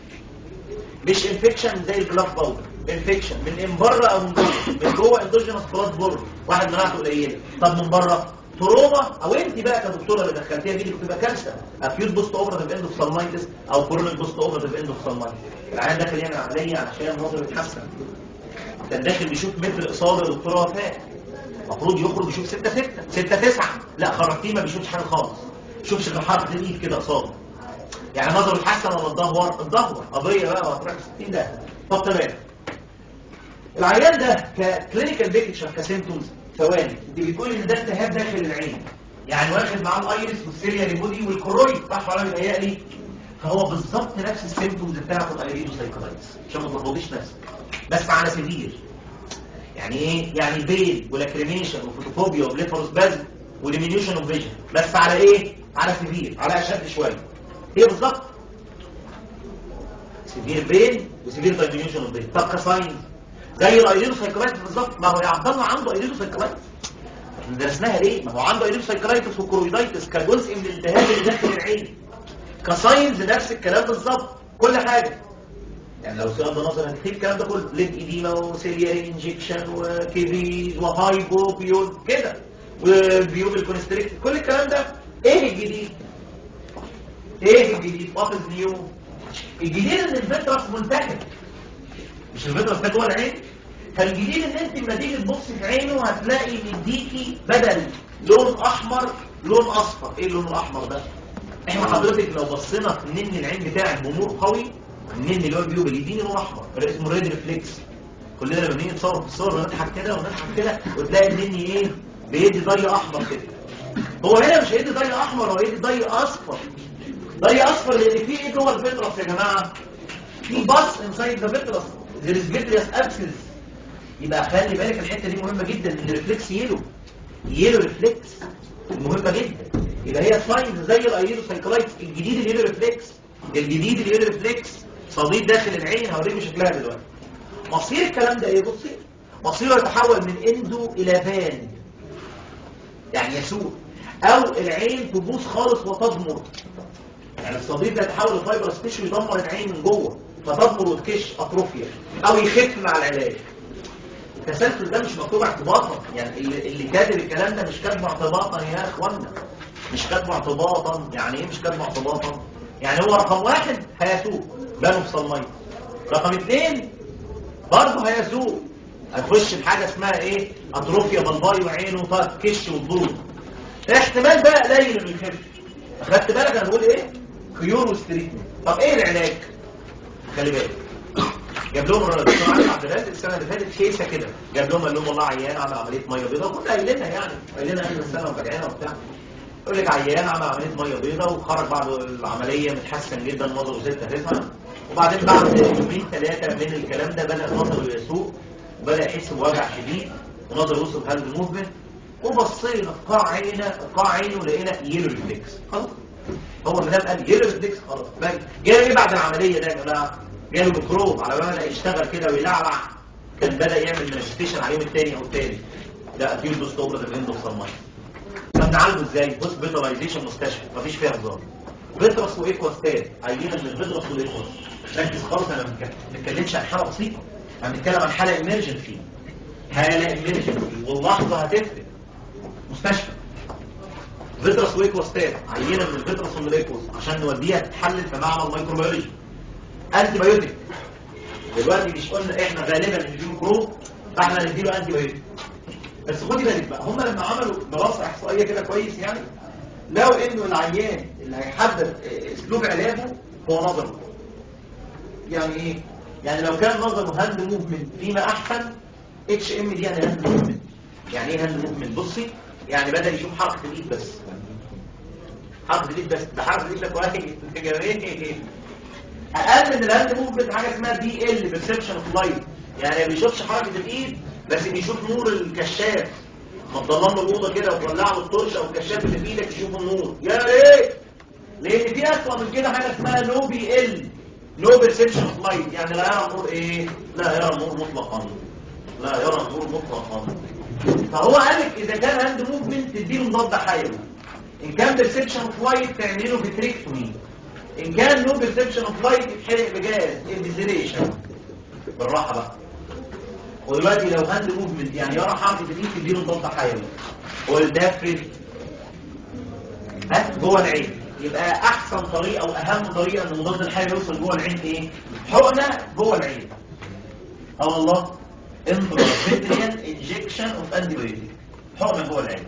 مش انفكشن زي الجلاف باودر، انفكشن من بره او من جوه. من جوه اندوجينوس بلاد بور، واحد مناعته قليله. طب من بره تروما، او انت بقى كدكتوره اللي دخلتيها دي بتبقى كارثه. اكيوت بوست اوبراتيف اندوسالمايتس او كرونيك بوست اوبراتيف اندوسالمايتس. العيان داخل يعمل عمليه علشان نظره يتحسن، كان داخل بيشوف متر اصابه يا دكتوره وفاء، المفروض يخرج يشوف 6-9، لا خرجتيه ما بيشوفش حاجه خالص، شوفش غير حرف الايد كده اصابه. يعني نظره يتحسن ولا الظهر قضيه بقى وهتروح 60 ده. طب تمام. العيان ده ككلينيكال بيكتشر كسيمتومز ثواني، انت بتقولي ان ده التهاب داخل العين، يعني واخد معاه الايرس والسيلياري بودي والكورويد صح ولا بيتهيألي؟ فهو بالظبط نفس السيمتومز بتاعت الايريدوسايكلايتس عشان ما تلخبطيش نفسك، بس على سيفير. يعني ايه؟ يعني بين ولاكريميشن وفوتوفوبيا وبليفروسبازم وديمينيوشن اوف فيجن، بس على ايه؟ على سيفير، على اشد شويه. هي بالظبط سيفير بين وسيفير ديمينيوشن اوف فيجن. طب كساين زي الايريدوسايكلايتس بالظبط. ما هو يا عبد الله عنده ايريدوسايكلايتس، درسناها ليه؟ ما هو عنده ايريدوسايكلايتس وكرويدايتس كجزء من الالتهاب اللي داخل العين. كساينز نفس الكلام بالظبط، كل حاجه. يعني لو سؤال بنظر هنكتب الكلام ده كله، ليد ايديما وسيلياري انجكشن وكيفيز وهايبوبيول كده وبيوبل كونستريكت، كل الكلام ده. ايه الجديد؟ ايه الجديد؟ وات از نيو؟ الجديد ان الفيترس منتهي، مش الفيترس ده جوه العين. فالجديد ان انت لما تيجي تبصي في عينه هتلاقي مديكي بدل لون احمر لون اصفر. ايه اللون الاحمر ده؟ احنا حضرتك لو بصينا في نن العين بتاعك بنور قوي، النن اللي هو البيوبل يديني لون احمر اسمه ريد ريفلكس. كلنا لما بنيجي نتصور في الصور ونضحك كده ونضحك كده وتلاقي النن ايه؟ بيدي ضي احمر كده. هو هنا مش هيدي ضي احمر، هو هيدي ضي اصفر. ضي اصفر لان في ايه جوه الفيترس يا جماعه؟ في باص انسايد ذا فيترس، there is vitreous abscess. يبقى خلي بالك الحته دي مهمه جدا، ان الريفلكس يلو ريفلكس مهمه جدا. يبقى هي ساينز زي الايريدوسايكلايتس. الجديد اللي يلو ريفلكس صديد داخل العين، هوريكم شكلها دلوقتي. مصير الكلام ده ايه؟ بصي، مصيره يتحول من اندو الى فان، يعني يسوء، او العين تبوظ خالص وتضمر. يعني الصديد ده يتحول لفايبرس تيشو يدمر العين من جوه فتضمر وتكش اتروفيا، او يخف مع العلاج. التسلسل ده مش مكتوب اعتباطا، يعني اللي كاتب الكلام ده مش كاتبه اعتباطا يا اخوانا، مش كاتبه اعتباطا. يعني ايه مش كاتبه اعتباطا؟ يعني هو رقم 1 هيسوق بانو في صلمية، رقم 2 برضه هيسوق هتخش بحاجه اسمها ايه؟ اتروفيا بلباي وعينه تكش وتبوظ. احتمال بقى قليل انه يخف. اخدت بالك انا بقول ايه؟ كيور وستريتمنت. طب ايه العلاج؟ خلي بالك، جاب لهم الدكتور عبد الرازق السنه اللي فاتت كيسه كده، جاب لهم قال لهم والله عيان عمل عمليه ميه بيضاء، كنا قايلينها يعني قايلينها قبل السنه وفجعنا وبتاع. يقول لك عيان عمل عمليه ميه بيضاء وخرج بعد العمليه متحسن جدا، نظره 6-9، وبعدين بعد يومين 3 من الكلام ده بدا نظره يسوء وبدا يحس بوجع شديد ونظره وصل هاند موفمنت، وبصينا في قاع عينه لقينا يلو ريفلكس. خلاص هو ما دام قال يقلب الدكس خلاص. جاله ايه بعد العمليه ده يا جماعه؟ جاله ميكروب على ما بدا يشتغل كده ويلعلع، كان بدا يعمل مانيفستيشن على اليوم الثاني او الثالث. ده اكيد بوست اوبراتيف اندوسالمايتس. طب نعالجه ازاي؟ هوسبيتاليزيشن مستشفى مفيش فيها هزار. فيترس وايكواستات، عينه من الفيترس والايكواس. ركز خالص، انا ما بنتكلمش عن حاله بسيطه، انا بنتكلم عن حاله ايمرجنسي. حاله ايمرجنسي واللحظه هتفرق. مستشفى فيترس وايكواستات، عينه من الفيترس ومن الايكواس عشان نوديها تتحلل في معمل مايكروبيولوجي. انتي بايوتيك، دلوقتي مش قلنا احنا غالبا نديله ميكروب فاحنا نديله انتي بايوتيك. بس خدي بالك بقى، هم لما عملوا دراسه احصائيه كده كويس يعني لقوا انه العيان اللي هيحدد اسلوب علاجه هو نظره. يعني ايه؟ يعني لو كان نظره هاند موفمنت فيما احسن، اتش ام دي يعني هاند موفمنت. يعني ايه هاند موفمنت؟ بصي، يعني بدل يشوف حركه الايد بس، حركه الايد بس، ده حركه الايد ده كويس اقل من الهاند موفمنت حاجه اسمها دي ال بيرسبشن اوف لايت. يعني ما بيشوفش حركه الايد بس بيشوف نور الكشاف. ما تضلم له الاوضه كده وتولع له التورش او الكشاف اللي في ايدك يشوف النور. يا ريت، لان في اصلا من كده حاجه اسمها نو بي ال، نو بيرسبشن اوف لايت، يعني لا يرى النور ايه؟ لا يرى النور مطلقا، لا يرى النور مطلقا. فهو قال لك اذا كان هاند موفمنت تديله مضاد حيوي، ان كان بيرسبشن اوف لايت تعمله فيتريكتومي، ان كان نو بيرسبشن اوف لايت يتحرق بجاز انفيزيليشن. بالراحه بقى. ودلوقتي لو هاند موفمنت يعني يرى حركه الايد تديله مضاد حيوي، والدافرين جوه العين. يبقى احسن طريقه واهم طريقه ان المضاد الحيوي يوصل جوه العين ايه؟ حقنه جوه العين. الله، انترافيتريال انجكشن اوف انتي بايوتيك، حقنه جوه العين.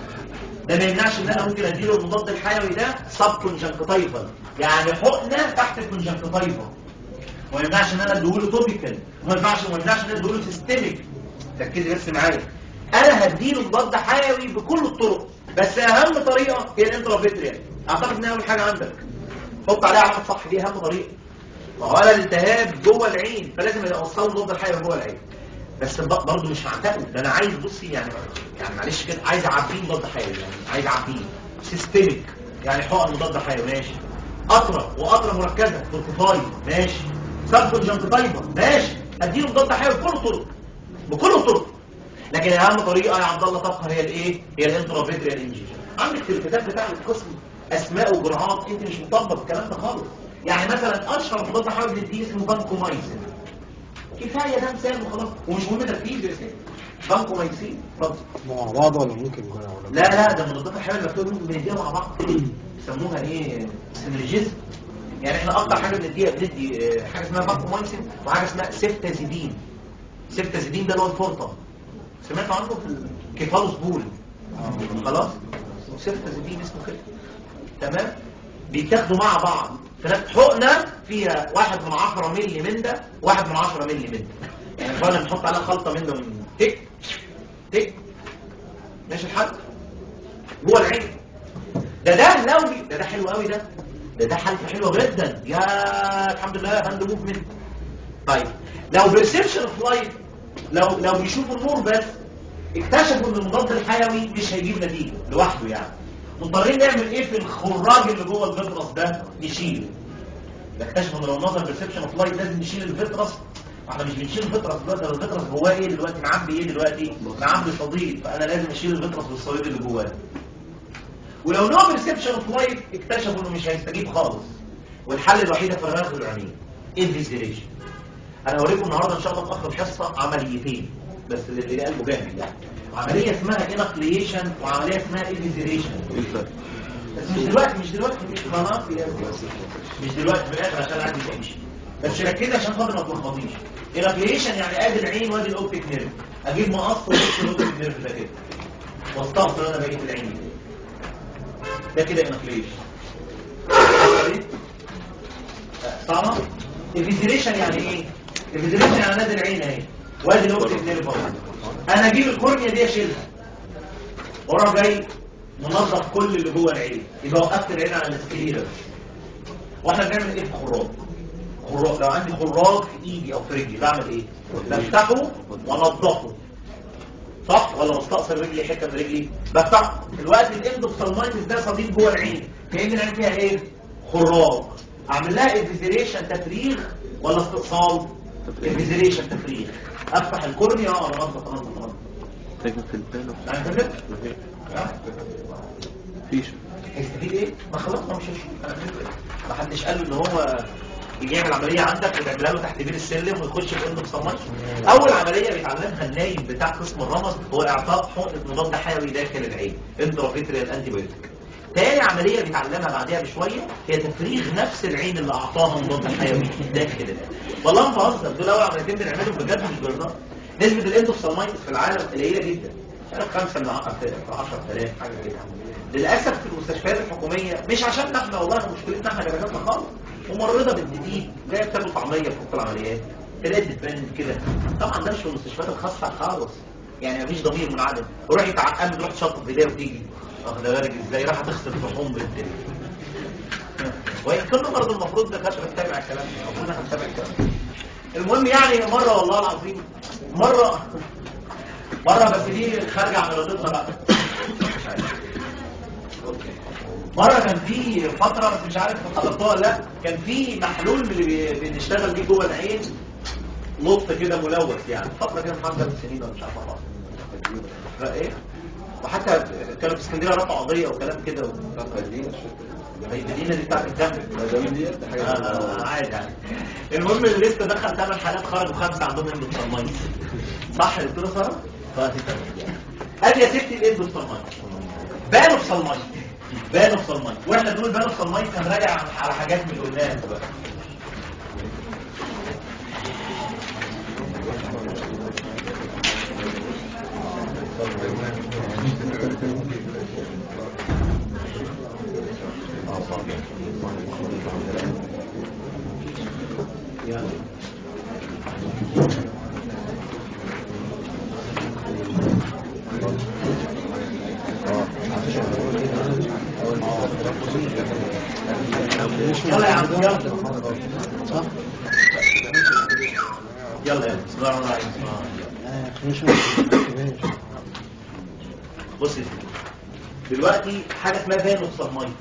ده ما يمنعش ان انا ممكن اديله المضاد الحيوي ده سب كونجنكتيفال، يعني حقنه تحت الكونجنكتيفال. وما يمنعش ان انا اديله توبيكال، وما يمنعش ان انا اديله سيستميك. ركزي بس معايا، انا هديله مضاد حيوي بكل الطرق، بس اهم طريقه هي الانترافيتريال. اعتقد ان اول حاجه عندك حط عليها علامه صح، دي اهم طريقه. ما هو انا الالتهاب جوه العين فلازم اوصله المضاد الحيوي جوه العين. بس برضه مش هعتقد ده، انا عايز بصي يعني معلش كده، عايز اعبيه مضاد حيوي، يعني عايز اعبيه سيستميك، يعني حقن مضاد حيوي ماشي، قطره وقطره مركزه كورتيفايد ماشي، سب كونجنكتيفا ماشي، اديله مضاد حيوي بكل الطرق، بكل الطرق. لكن اهم طريقه يا عبد الله طبخه هي الايه؟ هي الانترافيتريال انجكشن. عندك في الكتاب بتاع القسم اسماء وجرعات، انت مش مطبق الكلام ده خالص. يعني مثلا اشهر مضاد حيوي بنديه اسمه بانكومايسين، كفايه ده مثال وخلاص، ومش مهم تركيز يا سيدي. بانكومايسين اتفضل. مع بعض ولا ممكن جرعه ولا لا ده مضادات الحيوي المكتوبه ممكن بنديها مع بعض، بيسموها ايه؟ سينرجيزم. يعني احنا اكتر حاجه بندي حاجه اسمها بانكومايسين وحاجه اسمها سيفتازيدين. سيفتازيدين ده اللي هو الفورطه، سمعتوا عنه في الكيفالوسبول خلاص؟ سيفتازيدين اسمه كده، تمام؟ بيتاخدوا مع بعض ثلاث حقنه فيها 1/10 مللي من ده، 1/10 مللي من ده. يعني فعلا نحط عليها خلطه من ده من تك تك ماشي الحد جوه العين. ده لو ده حلو قوي، ده حالته حلوه جدا، يا الحمد لله هاند موفمنت. طيب لو بيرسبشن اوف لايت، لو بيشوفوا النور بس، اكتشفوا ان المضاد الحيوي مش هيجيب نتيجه لوحده، يعني مضطرين نعمل ايه في الخراج اللي جوه الفيترس ده؟ نشيله. اكتشفوا ان لو نظر بيرسبشن اوف لايت لازم نشيل الفيترس. احنا مش بنشيل الفيترس دلوقتي، الفيترس جواه ايه دلوقتي؟ معبي ايه دلوقتي؟ معبي صديد، فانا لازم اشيل الفيترس والصديد اللي جواه. ولو نوع بيرسبشن اوف لايت اكتشفوا انه مش هيستجيب خالص، والحل الوحيد في الرغم العينين انفيزيليشن. انا هوريكم النهارده ان شاء الله في اخر الحصه عمليتين بس اللي قلبه جامد، يعني عمليه اسمها انقليشن وعمليه اسمها انفيزيليشن. بس مش دلوقتي خلاص يا مش دلوقتي في الاخر عشان عندي تمشي، بس ركزي عشان خاطر ما تلخبطيش. انقليشن يعني ادي العين وادي الاوبتيك نيرف، اجيب مقص واقص الاوبتيك نيرف ده كده واستغفر انا بقيه العين ده كده انقليشن. صعبه. انفيزيليشن يعني ايه؟ انفيزيليشن يعني نادي العين اهي وادي الاوبتيك نيرف اهو، انا اجيب الكورنيا دي اشيلها ورا جاي منظف كل اللي جوه العين، يبقى وقفت العين على السكليرا. واحنا بنعمل ايه في الخراج؟ لو عندي خراج في ايدي او في رجلي بعمل ايه؟ بفتحه وانضفه صح ولا مستقصر رجلي حته من رجلي؟ بفتح. الوقت الاندوفسالمايتس ده صديد جوه العين، كأن العين فيها ايه؟ خراج. اعمل لها انفيزيريشن تفريغ ولا استئصال؟ انفيزيريشن تفريغ. افتح الكورنيا انظف. تجد في البال يعني فاكر؟ فيش هيستفيد ايه؟ ما خلاص ما مش هيشوف. ما حدش قال له ان هو يعمل عمليه عندك وتعملها له تحت بير السلم ويخش في الاندوفسالمايتس. اول عمليه بيتعلمها النايب بتاع قسم الرمد هو اعطاء حقنه مضاد حيوي داخل العين، انترافيتريال انتي بايوتيك. تاني عمليه بيتعلمها بعدها بشويه هي تفريغ نفس العين اللي اعطاها مضاد حيوي داخل العين. والله ما بهزر، دول اول عمليتين بنعملهم بجد مش بهزار. نسبه الاندوفسالمايتس في العالم قليله جدا، 5 من 10,000 حاجه كده. للاسف في المستشفيات الحكوميه مش عشان احنا والله مشكلتنا احنا كدكاتره خالص، ممرضه بالجديد جايه بتاكل طعميه في اوضه العمليات تلاقي تتبان كده. طبعا ده مش في المستشفيات الخاصه خالص، يعني مفيش ضمير منعدم. وروح يتعقم تروح تشطب ايديها وتيجي واخده بالك ازاي راح تغسل فحوم بالدنيا. وان كل برضه المفروض دكاتره تتابع الكلام ده، المفروض احنا نتابع الكلام. المهم يعني مره والله العظيم مره بس دي خارجه عن ارادتنا بقى. مرة كان في فترة بس مش عارف حضرتوها ولا لا، كان في محلول من اللي بنشتغل بيه جوه العين نص كده ملوث يعني، فترة كده من 5 سنين ولا مش عارف خلاص. ايه؟ وحتى كانوا في اسكندرية رفعوا قضية وكلام كده المدينة دي بتاعت الجنب عادي يعني. المهم الليست دخل 8 حالات خرجوا 5 عندهم اندوفسالمايتس. صح يا دكتورة سارة؟ ادي يا ستي الاندوفسالمايتس. بانوفسالمايتس واحنا بنقول بانوفسالمايتس هنراجع على حاجات من قلناها دلوقتي. يلا يا عم يلا بسم الله الرحمن الرحيم. بص دلوقتي حاجه اسمها بانوفسالمايتس.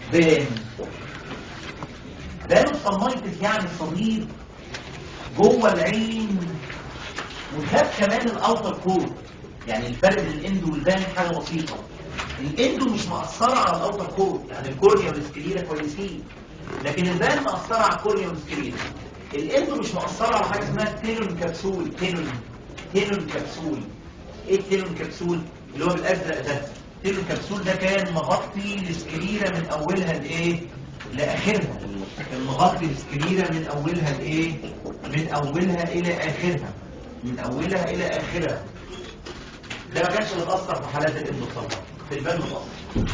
بانوفسالمايتس يعني صديد جوه العين وخاف كمان الاوتر كورد. يعني الفرق بين الاندو والبان حاجه بسيطه. الاندو مش مأثره على الاوتر كورد، يعني الكورنيا والسكليرا كويسين، لكن البان مأثره على الكورنيا والسكليرا. الاندو مش مأثره على حاجه اسمها تينون كبسول. تينون كبسول. ايه التينون كبسول؟ اللي هو بالازرق ده. التينون كبسول ده كان مغطي السكليرا من اولها لايه؟ لاخرها. كان مغطي السكليرا من اولها لايه؟ من اولها الى اخرها. من اولها الى اخرها. ده ما كانش متأثر في حالات الاندوفسالمايتس، في البان متأثر.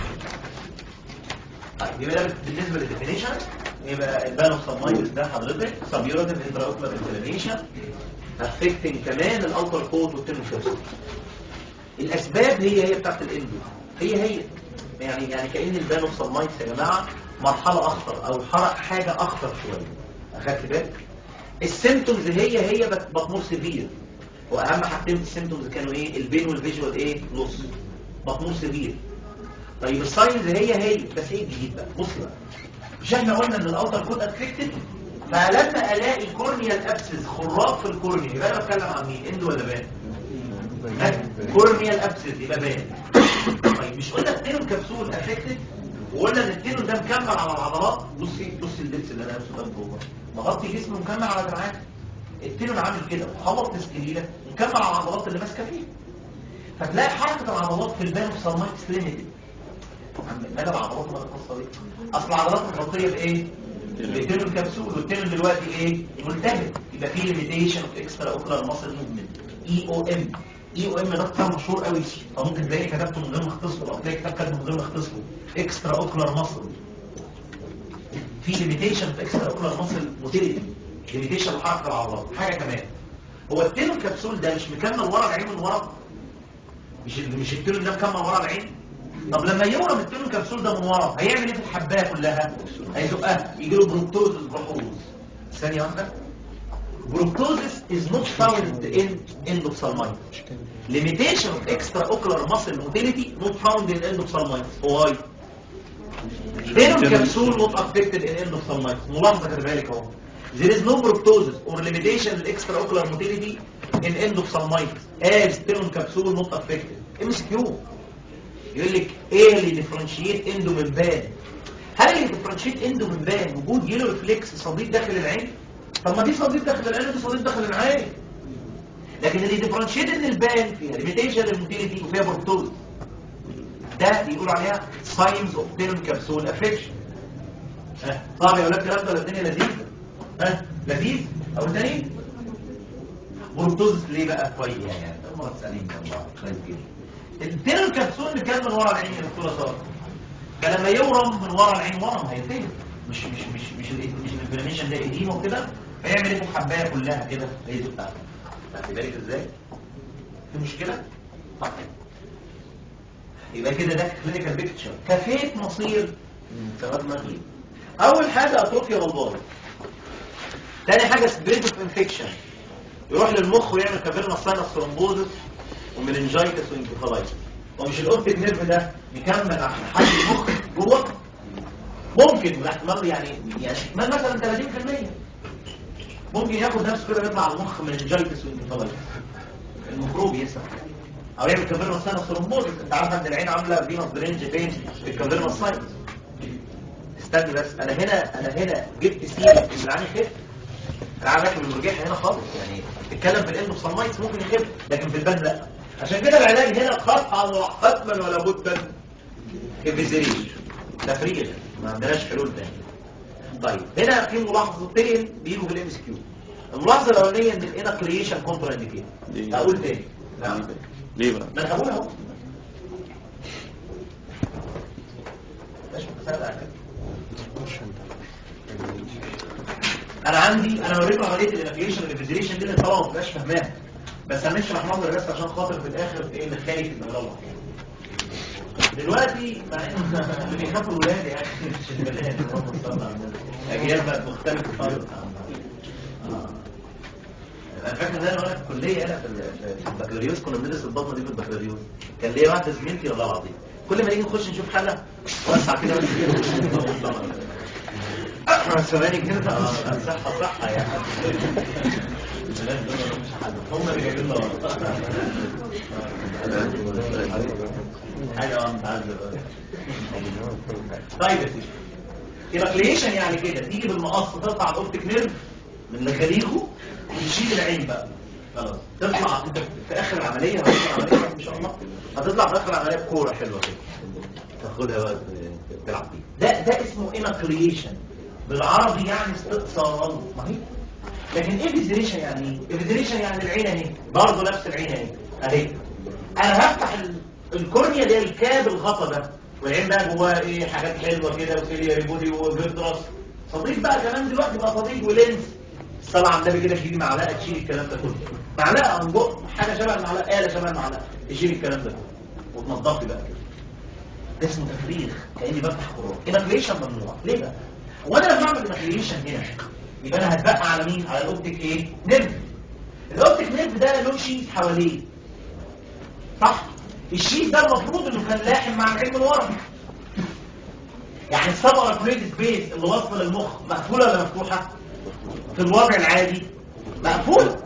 طيب يبقى ده بالنسبه للديفينيشن. يبقى البانوفسالمايتس ده حضرتك سبيوراتيف انتراوكولار انفلاميشن افكتنج كمان الاوتر كود والتينون كبسول. الاسباب هي بتاعت الاندو، هي يعني كأن البانوفسالمايتس يا جماعه مرحله اخطر او حاجه اخطر شويه. اخدت بالك؟ السيمبتومز هي بطمور سيفير، واهم حاجتين في السيمبتومز كانوا ايه؟ البين والفيجوال ايه؟ لوس. بطمور سيفير. طيب الساينز هي بس ايه الجديد بقى؟ بص بقى، مش احنا قلنا ان الاوتر كود افكتد؟ فلما الاقي كورنيال ابسس خراج في الكورنيا يبقى انا بتكلم عن مين؟ اندو ولا بان؟ كورنيال ابسس يبقى بان. طيب مش قلنا التينون كبسول افكتد وقلنا ان التينون ده مكمل على العضلات؟ بصي اللبس اللي انا لابسه ده جوه مغطي جسمه مكمل على دراعاته. التينون عامل كده وخبط تسكيله ومكمل على العضلات اللي ماسكه فيه. فتلاقي حركه العضلات في البانوفسالمايتس ليميتد. ماذا العضلات ما القصه دي؟ اصل العضلات متغطيه بايه؟ بالتينون كبسول، والتينون دلوقتي ايه؟ ملتهب. يبقى فيه ليميتيشن اوف اكسترا اوكولار ماسل موفمنت. اي او ام ده كتاب مشهور قوي، فممكن تلاقي كتابته من غير ما اختصره او تلاقي كتاب كاتبه من غير ما اختصره. اكسترا اوكولار ماسل. في ليميتيشن اوف اكسترا اوكولار ماسل موتيليتي، ليميتيشن لحركه العضلات. حاجه كمان، هو التينون كبسول ده مش مكمل ورا العين من ورا؟ مش التينون ده مكمل ورا العين؟ طب لما يورم التينون كبسول ده من ورا هيعمل ايه في الحبايه كلها؟ هيزقها، يجي له بروتوز بروحوز. ثانيه واحده. Brutosis is not found in endophthalmitis. Limitation of extraocular muscle motility not found in endophthalmitis. Why? Venom capsule not affected in endophthalmitis. ملاحظة خلي بالك اهو. There is no brutosis or limitation of extraocular motility in endophthalmitis as venom capsule not affected. MSQ. يقول لك ايه اللي differentiate اندو من بان؟ هل اللي differentiate اندو من بان وجود يلو ريفلكس صديد داخل العين؟ طب ما دي صديد داخل العين ودي صديد داخل العين. لكن اللي differentiate ان البان فيها limitation للموتيليتي وفيها بروتوز. ده بيقولوا عليها signs of venom capsule affection. صعب يا ولاد الكلام ده ولا الدنيا لذيذه؟ لذيذ؟ او تاني؟ بروتوز ليه بقى كويس يعني؟ ما تساليني والله كويس جدا. الفينوم كبسول اللي كان من ورا العين يا دكتوره ساره كان لما يورم من ورا العين ورم هينتهي مش الانفلاميشن ده ايديم وكده فيعمل ايه في الحبايه كلها كده هيزقها. خدت بالك ازاي؟ في مشكله؟ طيب يبقى كده ده كلينيكال بيكتشر كفيت مصير سبب مغلي. اول حاجه اتروفيا بالبار. ثاني حاجه سبريد اوف انفكشن يروح للمخ ويعمل كافيرنا ساينس ثرومبوزس ومننجايتس وانكفالايتس. ومش الاوبتيك نيرف ده يكمل عشان حد المخ جوه ممكن باحتمال يعني احتمال مثلا 30% ممكن ياخد نفسه كده يطلع على المخ مننجايتس وانكفالايتس الميكروب يسرح او يعمل كافيرنا ساينس ثرومبوزس. انت عارف ان العين عامله فينوس درينج فين في الكافيرنا ساينس. استني بس انا هنا جبت سيره اللي عامل كده انا عامل المرجحه هنا خالص يعني تتكلم في الاندوسالمايتس ممكن يخف لكن في البان لا. عشان كده العلاج هنا قطعا وحتما ولا بد الفيزيريشن تفريغ ما عندناش حلول تاني. طيب هنا في ملاحظتين بيجوا في الام اس كيو. الملاحظه الاولانيه ان الانكليشن كونترا انديكيت. اقول تاني نعم ليه بقى؟ ما انا هقول اهو مش مصدق انا وريكم عمليه الانكليشن والفيزيريشن دي اللي طبعا ما بتبقاش فاهماها بس هنشرح نظر بس عشان خاطر في الاخر ايه اللي خايف انه يروح دلوقتي مع ان اللي بيخافوا الولاد يعني مش البنات اجيال بقت مختلفه خالص. انا فاكر ان انا وانا في الكليه انا في البكالوريوس كنا بندرس البطنه دي في البكالوريوس كان ليا واحده زميلتي والله العظيم كل ما نيجي نخش نشوف حاله وسع كده ثواني كده صحه يعني البنات دول مش حل هم اللي جايبين لنا حاجه متعذب. طيب يا سيدي الانكليشن يعني كده تيجي بالمقص تقطع الاوبتيك نيرف من لخليخه وتشيل العين بقى خلاص تطلع انت في اخر العمليه ان شاء الله هتطلع في اخر العمليه بكوره حلوه كده تاخدها بقى تلعب فيها. ده اسمه انكليشن بالعربي يعني استئصال. ما هي لكن ايه فيزيريشن يعني ايه؟ فيزيريشن يعني العين اهي برضه نفس العين اهي انا هفتح الكورنيا اللي هي الكاب الغطا ده والعين بقى جواها ايه حاجات حلوه كده وسيلياري بودي وفيترس صديق بقى كمان دلوقتي بقى صديق ولينز. الصلاه على النبي كده تجيب معلقه تشيل الكلام ده كله معلقه او بق حاجه شبه المعلقه آلة شبه المعلقه تشيل الكلام ده كله وتنضفي بقى كده. ده اسمه تفريغ كاني بفتح قرار. انكليشن ممنوع ليه بقى؟ وانا لما اعمل انكليشن هنا يبقى انا هتبقى على مين؟ على الاوبتيك ايه؟ نيرف. الاوبتيك نيرف ده له شيت حواليه صح؟ الشيت ده المفروض انه كان لاحم مع العين من ورا يعني السبرة كليت سبيس اللي واصله للمخ مقفوله ولا مفتوحه؟ في الوضع العادي مقفول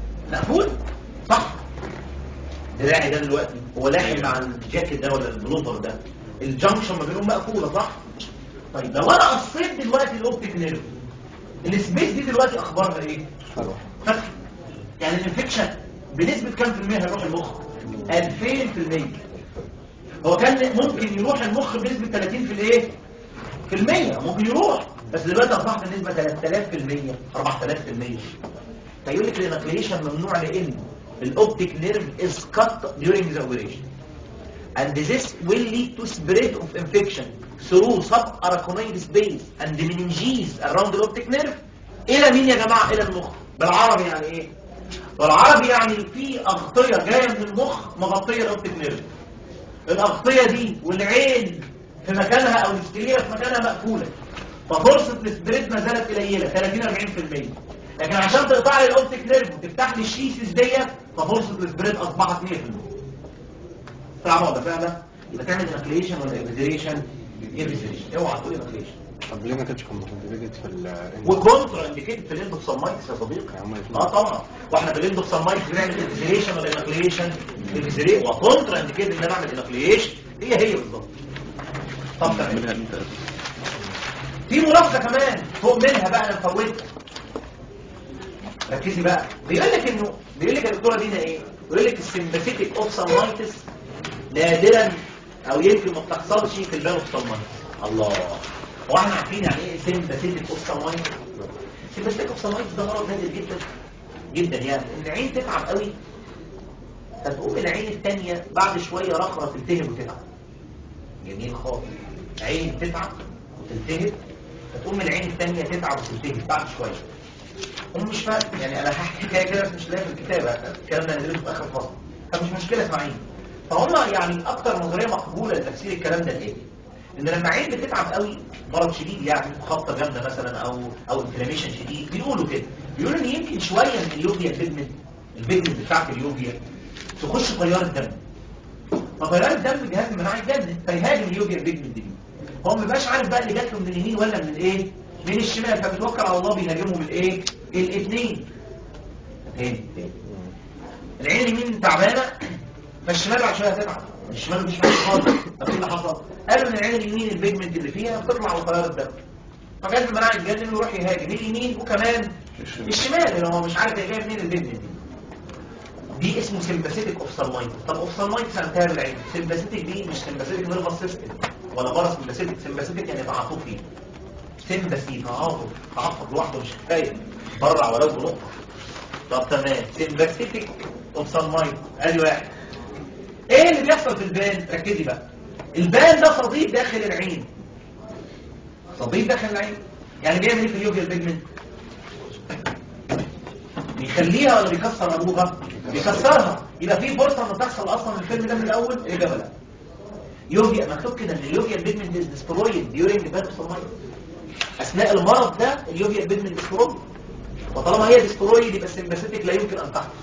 صح؟ دراعي ده دلوقتي هو لاحم مع الجاكيت ده ولا البلوفر ده الجنكشن ما بينهم مقفوله صح؟ طيب لو انا قصيت دلوقتي الاوبتيك نيرف السبيس دي دلوقتي اخبارها ايه؟ فتح. يعني الانفكشن بنسبه كام في المية هيروح المخ؟ 2000%. هو كان ممكن يروح المخ بنسبه 30 في الايه؟ في المية ممكن يروح بس دلوقتي اصبحت النسبه 3000% 4000%. فيقول لك الانكليشن ممنوع لان الاوبتيك نيرف is cut during the operation and this will lead to spread of infection through subarachnoid space and meninges around the optic nerve الى مين يا جماعه؟ الى المخ. بالعربي يعني ايه؟ بالعربي يعني في اغطيه جايه من المخ مغطيه الاوبتيك نيرف. الاغطيه دي والعين في مكانها او السكليه في مكانها مقفوله ففرصه السبريد ما زالت قليله 30-40%. لكن عشان تقطع لي الاوبتيك نيرف وتفتح لي الشيسيس ديت ففرصه السبريد اصبحت 100%. صعبه ولا سهله؟ يبقى تعمل انكليشن ولا اكزيريشن؟ اكزيريشن. اوعى تقول انكليشن. طب ليه ما كانتش كونتريبيوتد في وكونترا انديكيتد في الاندوكسالمايتس يا صديقي. طبعا. واحنا في الاندوكسالمايتس بنعمل اكزيريشن ولا انكليشن؟ اكزيريشن. وكونترا انديكيتد ان انا اعمل انكليشن. هي بالظبط. طب تمام. في ملاحظه كمان فوق منها بقى انا مفوتها. ركزي بقى. بيقول لك يا دكتوره دينا ايه؟ بيقول لك السمباثيتيك اوبسالمايتس نادرا او يمكن ما بتحصلش في البانوكسالمايتس. الله. هو احنا عارفين يعني ايه سمباثيتيك اوبسالمايتس؟ سمباثيتيك اوبسالمايتس ده مرض نادر جدا جدا، يعني ان العين تتعب قوي فتقوم العين الثانيه بعد شويه رخره تلتهب وتتعب. جميل خالص. عين تتعب وتلتهب فتقوم العين الثانيه تتعب وتلتهب بعد شويه. هم مش فاهم يعني، انا هحكي حكايه كده بس مش لاقي في الكتابه، الكلام ده هندرسه في اخر فصل فمش مشكله اسمعيني. فهم يعني اكتر نظريه مقبوله لتفسير الكلام ده ايه؟ ان لما عين بتتعب قوي مرض شديد يعني خبطه جامده مثلا او انفلاميشن شديد، بيقولوا كده، بيقولوا ان يمكن شويه من اليوفيا البيجمنت بتاعت اليوفيا تخش تيار الدم. فتيار الدم جهاز المناعي يتجنن فيهاجم اليوفيا البيجمنت دي. هو ما بيبقاش عارف بقى اللي جات له من اليمين ولا من الايه؟ من الشمال، فبيتوكل على الله بيهاجمهم الايه؟ الاثنين. تاني العين اليمين تعبانه فالشمال بعد شويه هتتعب، الشمال مش حاجه خالص. طب ايه اللي حصل؟ قالوا ان العين اليمين البيجمنت اللي فيها بتطلع على تيار الدم، فجهاز المناعي يتجنن ويروح يهاجم اليمين وكمان الشمال اللي هو مش عارف هي جايه منين البيجمنت دي اسمه سمباثيتيك اوبسالمايتس. طب اوبسالمايتس هنتهي بالعين. سمباثيتيك دي مش سمباثيتيك نيرفس سيستم ولا بارا سمباثيتيك. سمباثيتك يعني تعاطفي. سمباثي تعاطف لوحده مش كفايه، برع ولو بنقطه. طب تمام. سمباثيتيك اوبسالمايتس ادي واحد. ايه اللي بيحصل في البان؟ ركزي بقى. البان ده صديد داخل العين. صديد داخل العين يعني بيعمل ايه في اليوفيا البيجمنت؟ بيخليها ولا بيكسر ابوها؟ بيكسرها. يبقى في فرصه ان تحصل اصلا الفيلم ده من الاول. الاجابه لا. يوفيا مكتوب كده ان اليوفيا البيجمنت از ديسترويد ديورينج بانوكسالمايتس. اثناء المرض ده اليوفيا البيجمنت ديسترويد، وطالما هي ديسترويد يبقى السمباثيتك لا يمكن ان تحدث.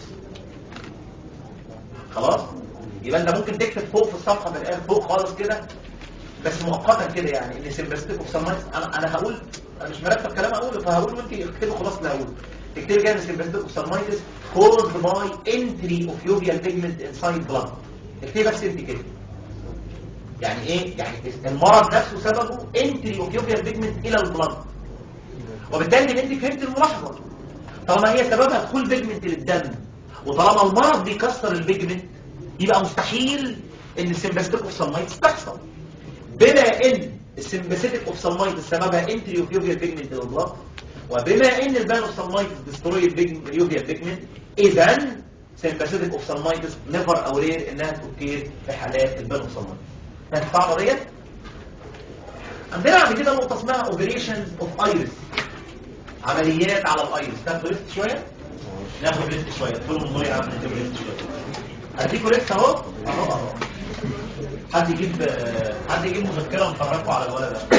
خلاص؟ يبقى انت ممكن تكتب فوق في الصفحه من الاخر فوق خالص كده بس مؤقتا كده يعني ان سمباثيتك اوبسالمايتس. انا هقول، انا مش مرتب كلام اقوله فهقول وانت اكتبوا خلاص اللي هقوله. اكتبي كده سمباثيتك اوبسالمايتس caused by entry of uveal pigment inside blood. اكتبي بس انت كده. يعني ايه؟ يعني المرض نفسه سببه entry of uveal pigment الى البلد. وبالتالي انت فهمت الملاحظه. طالما هي سببها دخول بيجمنت للدم وطالما المرض بيكسر البيجمنت يبقى مستحيل ان السمباثيتك اوبسالمايتس تحصل. بما ان السمباثيتك اوبسالمايتس سببها entry of uveal pigment الى البلد، وبما ان البانوكسالمايتس destroy uveal pigment، اذا سمباثيتك اوبسالمايتس نيفر او رير انها تكير في حالات البانوكسالمايتس. هتفعل ديت. عندنا بعد كده نقطه اسمها اوبريشنز اوف ايرس، عمليات على الايرس. تاخدوا ريست شويه؟ ناخد ريست شويه. ادخلوا النور يا عم ناخد ريست شويه. هديكوا ريست اهو اهو. حد يجيب مذكره ونفرجكم على الولد ده.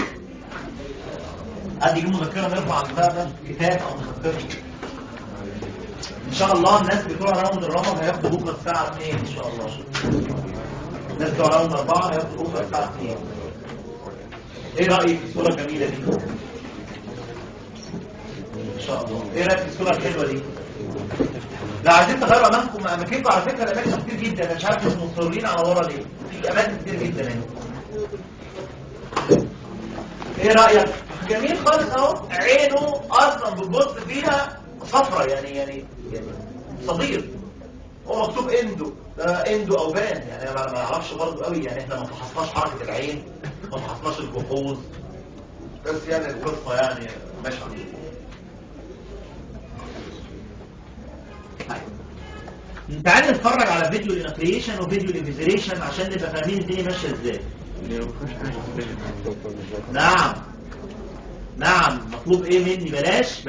حد يجيب مذكره ونرفع على البتاع ده كتاب او مذكره. ان شاء الله الناس بتوع راوند الرمض هياخدوا بكره الساعه 2 ان شاء الله. الناس بتوع راوند 4 هياخدوا بكره الساعه 2. ايه رايك في الصوره الجميله دي؟ ان شاء الله. ايه رايك في الصوره الحلوه دي؟ لا عايزين تغيروا اماكنكم على فكره. الاماكن كتير جدا، انا مش عارف انتوا مصرين على ورا ليه. في اماكن كتير جدا هنا. ايه رايك؟ جميل خالص اهو. عينه اصلا بتبص فيها صفرة يعني صدير. هو مكتوب اندو او بان يعني. ما نعرفش برضه قوي يعني. احنا ما فحصناش حركه العين، ما فحصناش الجحوظ، بس يعني القصه يعني ماشيه. تعال نتفرج على فيديو الانكريشن وفيديو الانفيزيليشن عشان نبقى فاهمين الدنيا ماشيه ازاي. نعم مطلوب ايه مني؟ بلاش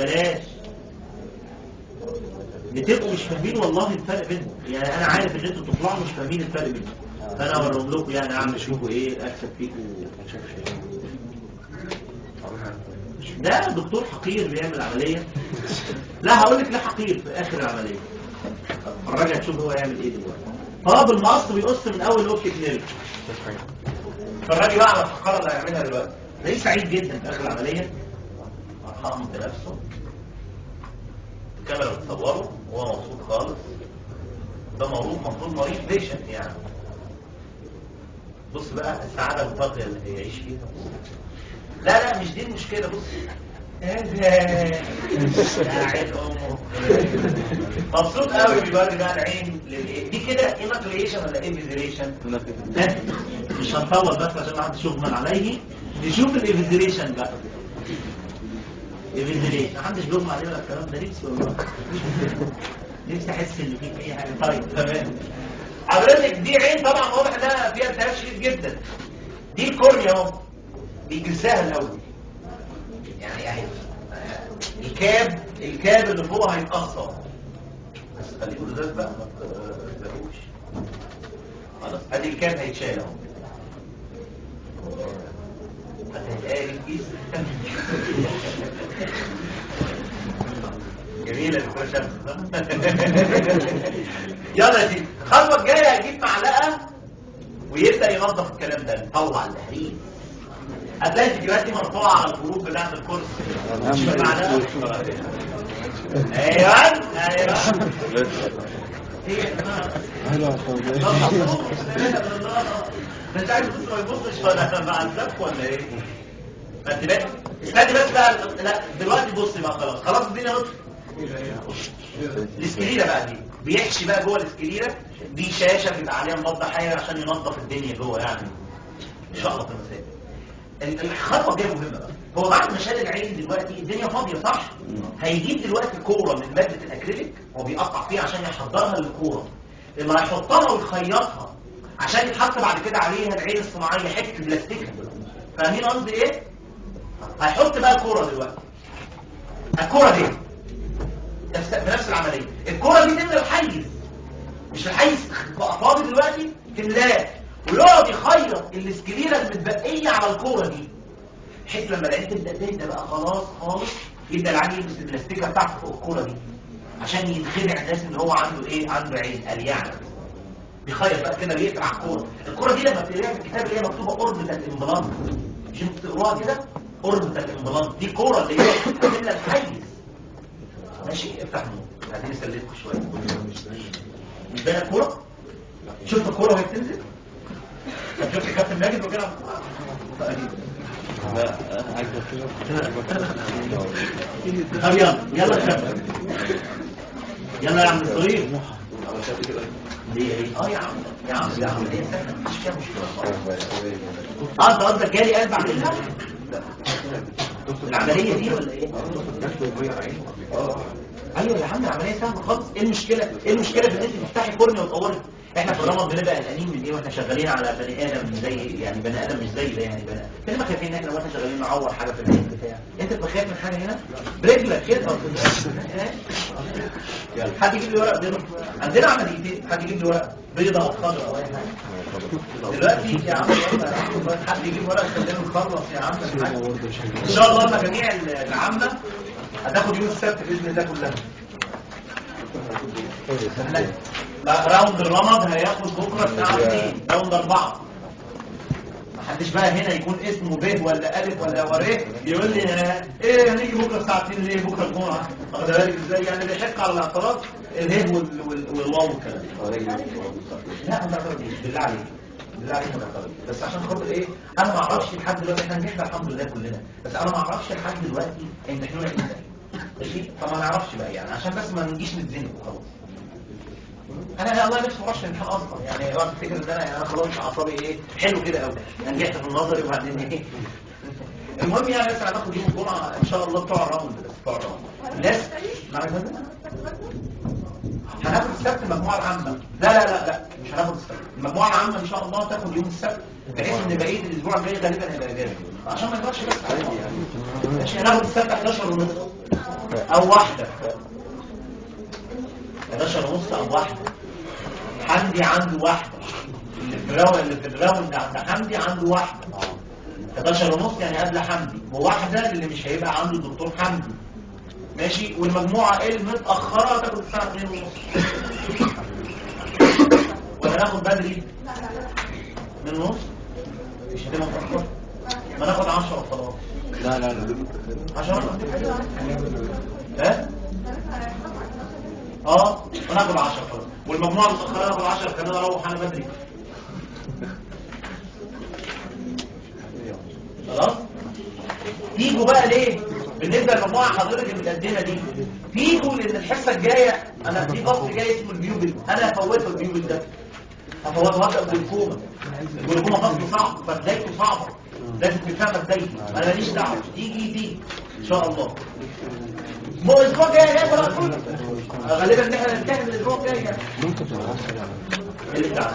بتبقوا مش فاهمين والله الفرق بينهم. يعني انا عارف ان انتوا تطلعوا مش فاهمين الفرق بينهم، فانا اوريهم لكم يعني اعمل شوفوا ايه اكسب فيكم. ده دكتور حقير بيعمل عمليه. لا هقول لك ليه حقير في اخر العمليه. الراجل هتشوف هو يعمل ايه دلوقتي. هو بالمقص بيقص من اول الاوبتيك نيرف. فالراجل بقى على الفقره اللي هيعملها دلوقتي. ده سعيد جدا في اخر العمليه. فرحان بنفسه. الكاميرا بتصوره وهو مبسوط خالص. ده المفروض مريض بيشنت يعني. بص بقى السعاده الفاضيه اللي يعيش فيها. لا مش دي المشكله. بص قاعد مبسوط قوي بيوري بقى العين دي كده انكليشن ولا انفيزيليشن؟ مش هنطول بس عشان ما حدش يغمى عليه. نشوف الانفيزيليشن بقى. انفيزيليشن ما حدش بيغمى عليه ولا الكلام ده. نفسي والله نفسي احس ان في اي حاجه. طيب تمام. حضرتك دي عين طبعا واضح انها فيها التهاب شديد جدا. دي الكورنيا اهو بيجزاها الاول يعني اهي. الكاب اللي فوق هيتقصر بس خليكوا لذات بقى ما تلاقوش خلاص. ادي الكاب هيتشال اهو. هتلاقي الكيس جميله دكتور شمس. يلا يا سيدي الخطوه الجايه هجيب معلقه ويبدا ينظف الكلام ده. يطلع الهريس. هتلاقي الفيديوهات دي مرفوعه على الجروب بتاعت الكورس. مش معلقه. ايوه انت عايز تبص ما يبصش ولا مع الزق ولا ايه؟ استني بس بقى. لا دلوقتي بص بقى خلاص الدنيا نطفت. الاسكليره بقى دي بيحشي بقى جوه الاسكليره دي شاشه بيبقى عليها مضاد حيوي عشان ينظف الدنيا جوه يعني ان شاء الله في المسائل. الخطوه دي مهمه بقى. هو بعد ما شال العين دلوقتي الدنيا فاضيه صح؟ هيجيب دلوقتي كوره من ماده الاكريليك وبيقطع فيها عشان يحضرها للكوره اللي هيحطها ويخيطها عشان يتحط بعد كده عليها العين الصناعيه حته بلاستيك. فاهمين قصدي ايه؟ هيحط بقى الكوره دلوقتي. الكوره دي بنفس العمليه. الكوره دي تملى الحيز. مش الحيز بقى فاضي دلوقتي تملاه ويقعد يخيط الاسكليره المتبقيه على الكوره دي بحيث لما العين تبدا تهدى بقى خلاص خالص يبدا العين يلبس البلاستيكه بتاعته فوق الكوره دي عشان يتخدع الناس ان هو عنده ايه؟ عنده عين يعني بيخيط بقى كده بيقفل على الكوره دي. لما بتلاقيها في الكتاب اللي هي مكتوبه اوربيتال امبلانت مش انتوا بتقروها كده؟ اوربيتال امبلانت دي كوره اللي هي هتملى الحيز. ماشي افتح النور عايزين نسلكوا شويه. مش باين الكوره؟ شفت الكوره وهي بتنزل؟ شفت كابتن ماجد وكده؟ لا طب يلا نكمل. يلا يا عم الصغير. ليه ايه؟ يا عم ليه سهله مش فيها مشكله. انت قصدك جالي قلب اعملها؟ العمليه دي ولا ايه؟ ايوه يا عم العمليه سهله خالص. ايه المشكله؟ في ان انت تفتحي كورنيا وتطوري؟ احنا في الرمض بنبقى قلقانين من ايه واحنا شغالين على بني ادم زي يعني بني ادم مش زي ده يعني بني ادم. كلنا خايفين ان احنا واحنا شغالين نعور حاجه في العين بتاعك. انت بتبقى خايف من حاجه هنا برجلك كده. حد يجيب لي ورق بيضه. عندنا عمليتين. حد يجيب لي ورق بيضه او خضراء او اي حاجه دلوقتي يا عم. حد يجيب ورق خلينا نخلص يا عم. ان شاء الله مجاميع العامه هتاخد يوم السبت باذن الله كلها. راوند الرمض هياخد بكره الساعه 2 راوند 4. محدش بقى هنا يكون اسمه ب ولا الف ولا وريه يقول لي ايه هنيجي بكره الساعه 2 ليه؟ بكره الجمعه. واخد بالك ازاي؟ يعني بيحق على الاعتراض اله والواو والكلام. لا ما تعترضيش بالله عليك. بالله عليك ما تعترضيش. بس عشان خاطر ايه؟ انا ما اعرفش لحد دلوقتي. احنا نجحنا الحمد لله كلنا بس انا ما اعرفش لحد دلوقتي امتحاننا ازاي. ماشي؟ فما نعرفش بقى يعني عشان بس ما نجيش نتزنق وخلاص. انا الله نفسي ما اعرفش الامتحان اصلا يعني اقعد افتكر ان انا خلاص اعصابي ايه حلو كده قوي. انا نجحت في النظري وبعدين ايه. المهم يعني لسه هناخد يوم الجمعه ان شاء الله بتوع الراوند بس بتوع الراوند ناس هناخد السبت المجموعه العامه. لا مش هناخد السبت. المجموعه العامه ان شاء الله تاخد يوم السبت بحيث ان بقيه الاسبوع الجاي غالبا هيبقى اجازه عشان ما نقدرش بس. ماشي هناخد السبت 11:30 او 1 11:30 او 1. حمدي عنده 1 اللي في الراوند عند حمدي عنده 1 11:30 يعني قبل حمدي، وواحده اللي مش هيبقى عنده الدكتور حمدي ماشي، والمجموعه المتاخره هتاخد الساعه 2:30. ولا ناخد بدري؟ 2:30 مش هتبقى متاخر، ما ناخد 10 وخلاص. لا لا لا 10 وناخد 10 خلاص، والمجموعه المتاخره ناخد 10 كمان اروح انا بدري خلاص. تيجوا بقى ليه بالنسبه للمجموعه حضرتك المتقدمه دي؟ تيجوا لان الحصه الجايه انا في فصل جاي اسمه البيوبل، انا هفوته البيوبل ده، هفوته هبدا بالجلوكوما. الجلوكوما فصل صعب فبدايته صعبه، لازم تفهمها بدايته، انا ماليش دعوه، تيجي ان شاء الله. الاسبوع الجاي جاي ولا كله غالبا ان احنا ننتهي من الاسبوع الجاي يعني. ممكن تبقى اللي بتاعنا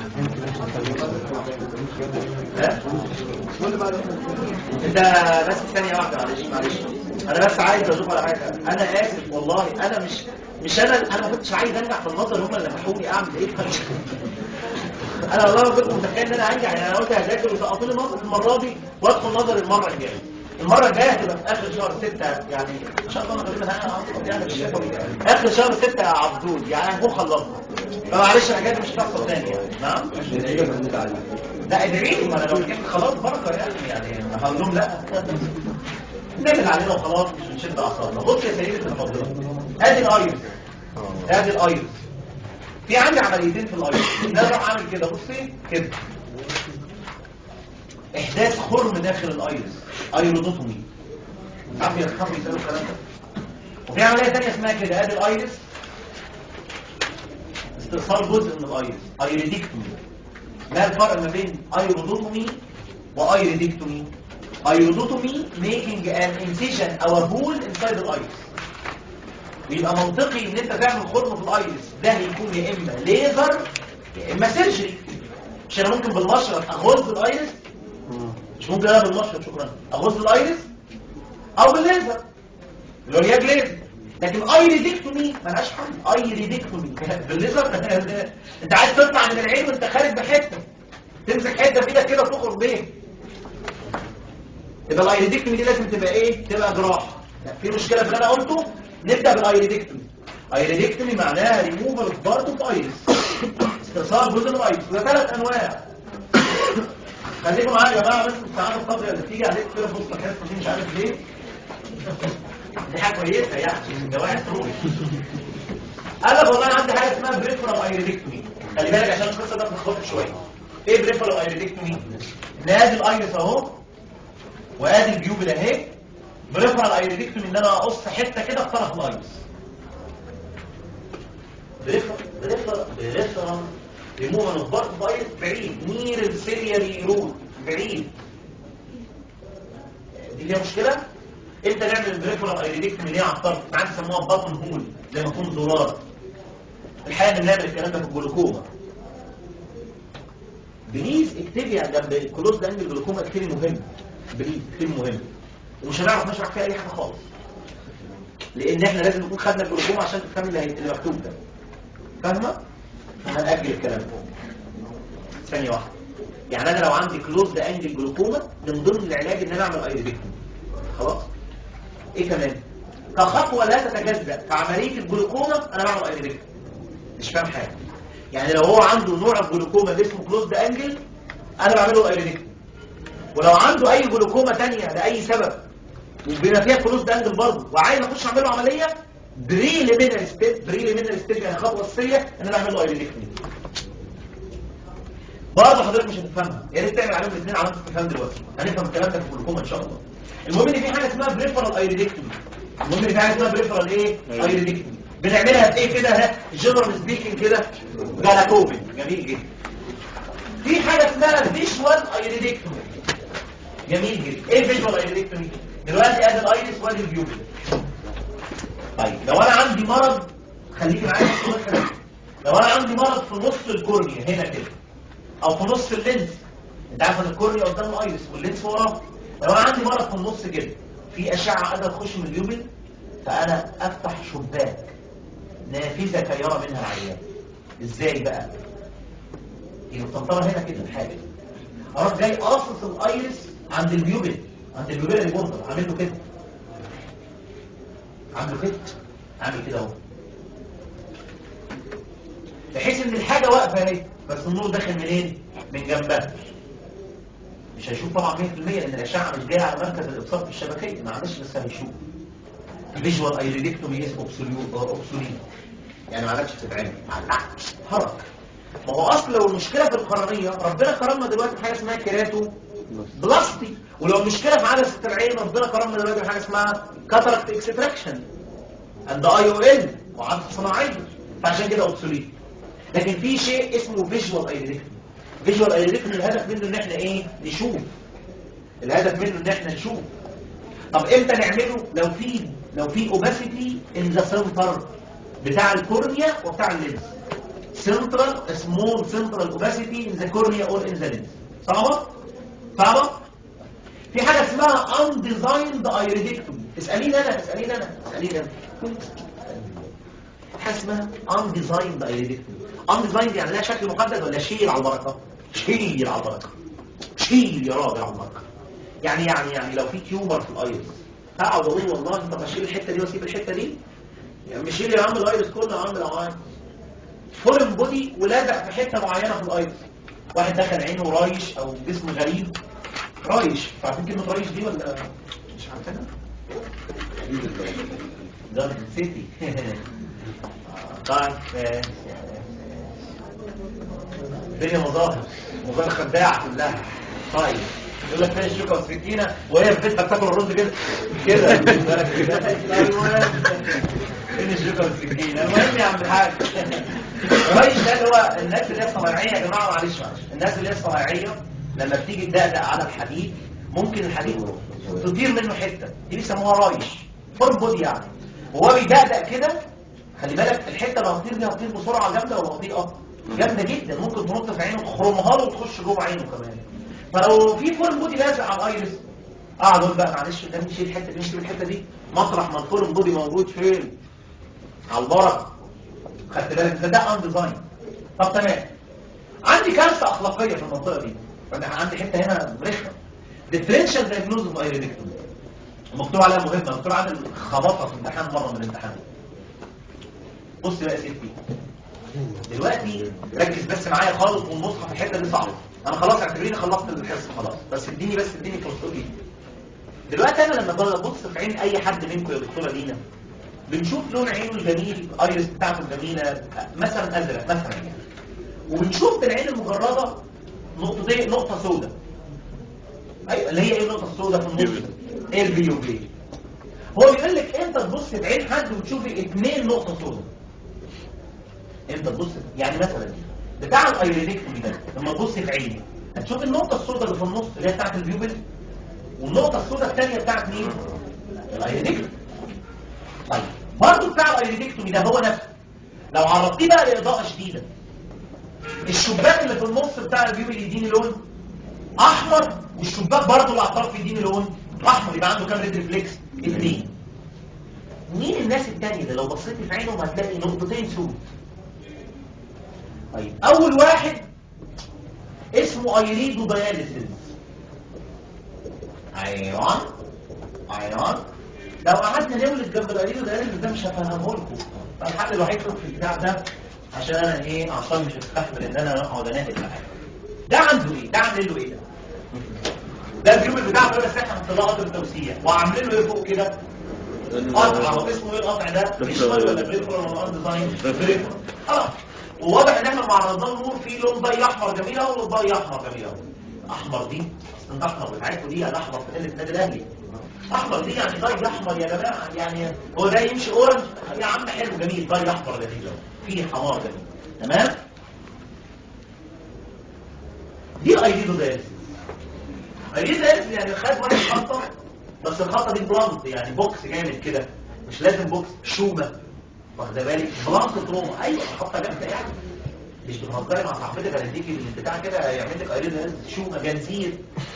انت بس ثانيه واحده معلش انا بس عايز اشوف على حاجه. انا اسف والله، انا مش انا ما كنتش عايز انجح في النظر، هم اللي لمحوني اعمل ايه. انا والله ما كنت متخيل ان انا انجح، يعني انا قلت هذاكر وسقطوا لي نظر المره دي وادخل نظر المره الجايه. المره الجايه هتبقى في اخر شهر 6 يعني ان شاء الله. غالبا يعني اخر شهر 6 يا عبدول، يعني هنكون خلصنا. فمعلش الحاجات مش هتحصل تاني يعني. نعم لا ادعي لي، ما انا لو جبت خلاص بركه يعني هقول لهم لا نعمل علينا وخلاص، مش نشد اعصابنا. بص يا سيدي الفاضله، ادي الايرس في عندي عمليتين في الايرس. ده اروح اعمل كده، بصي كده، احداث خرم داخل الايرس، ايرودوتومي. عارف يخافوا يسالوا الكلام ده. وفي عمليه ثانيه اسمها كده، ادي الايرس استئصال جزء من الايرس، ايريديكتومي. ما الفرق ما بين ايرودوتومي وايريديكتومي؟ ايرودوتومي making an incision او هول inside الايرس. بيبقى منطقي ان انت تعمل خرم في الايرس، ده هيكون يا اما ليزر يا اما سيرجري. مش انا ممكن بالمشرط اغز الايرس، مش ممكن انا بالمشرط شكرا اغز الايرس، او بالليزر اللي هو الياج ليزر. لكن ايريديكتومي ملهاش حل. ايريديكتومي بالليزر انت عايز تطلع من العين وانت خارج بحته، تمسك حته في ايدك كده تخرج بيه. يبقى الايريديكتومي دي لازم تبقى ايه؟ تبقى جراحه. في مشكله في اللي انا قلته، نبدا بالايريديكتومي. ايريديكتومي معناها ريموفال اوف بارت اوف ايرس، استئصال جزء من الايرس. وده 3 انواع. خليكم معايا يا جماعه، بس الساعات الفاضيه اللي بتيجي عليك كده في وسط الحصه دي مش عارف ليه، دي حاجه كويسه يعني الجواعد تروح. انا والله عندي حاجه اسمها بريفرال ايريديكتومي. خلي بالك عشان القصه ده بتخبط شويه. ايه بريفرال ايريديكتومي؟ نادي الايرس اهو، وادي البيوبل اهي. بريفرال ايريديكتومي ان انا اقص حته كده في طرف الايرس. بريفرال ريموفال اوف بارت اوف ايرس بعيد، نير السيلياري روت بعيد. دي فيها مشكله؟ امتى نعمل البريفرال ايريديكتومي ليه على الطرف؟ ساعات يسموها بطن هول، زي ما يكون زرار. الحقيقه بنعمل الكلام ده في الجلوكوما. بليز اكتبي جنب الكلوز انجل الجلوكوما، اكتبي مهم. بليز اكتبي مهم. ومش هنعرف نشرح فيها اي حاجه خالص، لان احنا لازم نكون خدنا الجلوكوما عشان تفهم اللي مكتوب ده. فاهمه؟ هنأجل الكلام ده ثانيه واحده. يعني انا لو عندي كلوز انجل جلوكوما، من ضمن العلاج ان انا اعمل ايريديكتومي. خلاص؟ ايه كمان؟ كخطوه لا تتجزأ في عمليه الجلوكوما انا بعمل ايريديكتومي. مش فاهم حاجه. يعني لو هو عنده نوع الجلوكوما اللي اسمه كلوزد انجل انا بعمله ايريديكتومي. ولو عنده اي جلوكوما ثانيه لاي سبب وبما فيها كلوزد انجل برضه وعايز اخش اعمل له عمليه بريليمينري ستيج يعني خطوه اساسيه ان انا اعمل له ايريديكتومي. برضه حضرتك مش هتفهمها، يا ريت تعمل عليهم الاثنين علامه استفهام دلوقتي. هنفهم الكلام ده في الجلوكوما ان شاء الله. المهم ان في حاجه اسمها بريفرال ايريديكتومي. ايريديكتومي بنعملها في ايه كده؟ جنرال سبيكينج كده جلاكوبين. جميل جدا. في حاجه اسمها فيجوال ايريديكتومي. جميل جدا. ايه الفيجوال ايريديكتومي؟ دلوقتي ادي الايرس وادي البيوبل. طيب لو انا عندي مرض، خليكي معايا في الصوره. لو انا عندي مرض في نص الكورنيا هنا كده، او في نص اللينس، انت عارف ان الكورنيا قدام الايرس واللينس وراه. لو انا عندي مرض في النص كده، في اشعه قادره تخش من البيوبل، فانا افتح شباك نافذه كي يرى منها العيان. ازاي بقى؟ هي متطره هنا كده الحاجه، اروح جاي قاصص الايرس عند البيوبل اللي بوردر عامل له كده، عامل كده اهو، بحيث ان الحاجه واقفه اهي بس النور داخل منين؟ من جنبها. مش هيشوف طبعا 100% لان الاشعه مش جايه على مركز الابصار في الشبكيه، معلش بس هيشوف. فيجوال ايريدكتومي از اوبسوليت، يعني ما عادش تتعمل، هرج. ما هو اصل لو المشكله في القرنيه ربنا كرمنا دلوقتي بحاجه اسمها كيراتو بلاستي، ولو المشكله في عدسه العين ربنا كرمنا دلوقتي بحاجه اسمها كاتاراكت اكستراكشن اند اي او ال وعدسه صناعيه، فعشان كده اوبسوليت. لكن في شيء اسمه فيجوال ايريدكتومي. فيجوال ايريدكتومي الهدف منه ان احنا ايه؟ نشوف. الهدف منه ان احنا نشوف. طب امتى نعمله؟ لو في اوباسيتي ان ذا سنتر بتاع الكورنيا وبتاع اللينز. سنترال سمول سنترال اوباسيتي ان ذا كورنيا اور ان ذا لينز. صعبه؟ في حاجه اسمها انديزايند ايريدكتومي. اساليني انا حاجه اسمها انديزايند ايريدكتومي. انديزايند يعني لها شكل محدد ولا شيل على البركه؟ شيل على البركه، شيل يا راجل على البركه. يعني لو في تيومر في الايرس هقعد اقول والله انت بشيل الحته دي واسيب الحته دي؟ يعني مش شيل يا عم الايرس كله يا عم العوام. فورم بودي ولازق في حته معينه في الايرس. واحد دخل عينه رايش او جسم غريب رايش، عارفين كلمه رايش دي ولا مش عارفينها؟ جاردن سيتي. طيب الدنيا مظاهر خداعه كلها. طيب يقول لك فين الشوكه والسكينه وهي في بيتها بتاكل الرز كده فين الشوكه والسكينه؟ المهم يا عم الحاج، الريش ده اللي هو الناس اللي هي الصناعيه يا جماعه، معلش الناس اللي هي الصناعيه لما بتيجي تدقدق على الحديد ممكن الحديد تطير منه حته، دي بيسموها رايش، فورم بودي يعني. وهو بيدقدق كده خلي بالك الحته اللي هتطير دي هتطير بسرعه جامده ولا بطيئه؟ جامده جدا، ممكن تنط في عينه تخرمها له وتخش جوه عينه كمان. فلو في فورم بودي لازق على الايرس اقعد بقى معلش ده نشيل الحته دي نشيل الحته دي، مطرح ما الفورم بودي موجود فين؟ على البركه. خدت بالك ده انديزاين. طب تمام، عندي كارثه اخلاقيه في المنطقه دي، فانا عندي حته هنا رخمه. ديفرنشال دايجنوز اوف ايريدكتومي مكتوب عليها مهمه، مكتوب عليها خبطها في امتحان مره من الامتحانات. بص بقى يا سيدي دلوقتي ركز بس معايا خالص، والمصحف الحته دي صعبه. انا خلاص اعتبريني خلصت الحصه خلاص، بس اديني كورسوري. دلوقتي انا لما ببص في عين اي حد منكم يا دكتوره لينا بنشوف لون عينه الجميل، الايرس بتاعته الجميله مثلا ازرق مثلا يعني، وبنشوف في العين المجرده نقطه سوداء. ايوه اللي هي ايه النقطه السوداء في النص؟ ايه البيوبي. هو بيقول لك انت تبص في عين حد وتشوفي 2 نقطه سوداء. انت تبص يعني مثلا بتاع الايريدكتومي ده لما تبص في عيني هتشوف النقطه السوداء اللي في النص اللي هي بتاعت البيوبل، والنقطه السوداء الثانيه بتاعت مين؟ الايريدكتومي. طيب برضه بتاع الايريدكتومي ده هو نفسه لو عرضتيه بقى لاضاءه شديده الشباك اللي في النص بتاع البيوبل يديني لون احمر، والشباك برضه اللي على الطرف يديني لون احمر، يبقى عنده كام ريد ريفلكس؟ 2. مين الناس الثانيه ده لو بصيتي في عينهم هتلاقي نقطتين سود؟ طيب اول واحد اسمه ايريدو دياليسيس. ايوه لو قعدنا نولد جنب الايريدو دياليسيس ده مش هفهمه لكم. فالحل الوحيد في البتاع ده عشان انا ايه اعصابي مش هتستحمل ان انا اقعد اناقش معاه. ده عنده ايه؟ ده عامل له ايه ده الجيوب بتاعته بس احنا انطلاقات التوسيع وعاملين له ايه فوق كده؟ قطع. هو اسمه ايه القطع ده؟ مش ولا بريفرال ولا انديزاين؟ بريفرال. خلاص. وواضح ان احنا مع رمضان النور في لون ضي احمر جميل اهو ولون ضي احمر جميل اهو. احمر دي الاحمر بتاعتكم دي الاحمر في قله النادي الاهلي. احمر دي يعني ضي احمر يا جماعه، يعني هو ده يمشي اورنج يا عم حلو جميل، ضي احمر جميل اهو فيه حمار جميل. تمام؟ دي الايريدو داياليسيس. ايريدو داياليسيس يعني خد واحد خطه بس الخطه دي بلانت يعني بوكس جامد كده، مش لازم بوكس شومه، واخد بالك؟ بلانت تروما. ايوه خطه جامده يعني، مش بتهزري مع صاحبتك هتديكي البتاع كده يعمل لك ايريدو داياليسيس شومه جنزير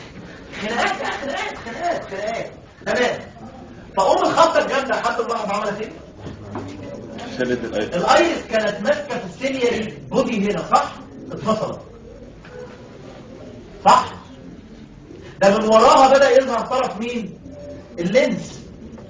خناقات. تمام. فقوم الخطه الجامده حد اللحظه عملت ايه؟ شلت الايرس. الايرس كانت ماسكه في السيلياري بودي هنا صح؟ اتفصلت صح؟ ده من وراها بدأ يظهر طرف مين؟ اللينس.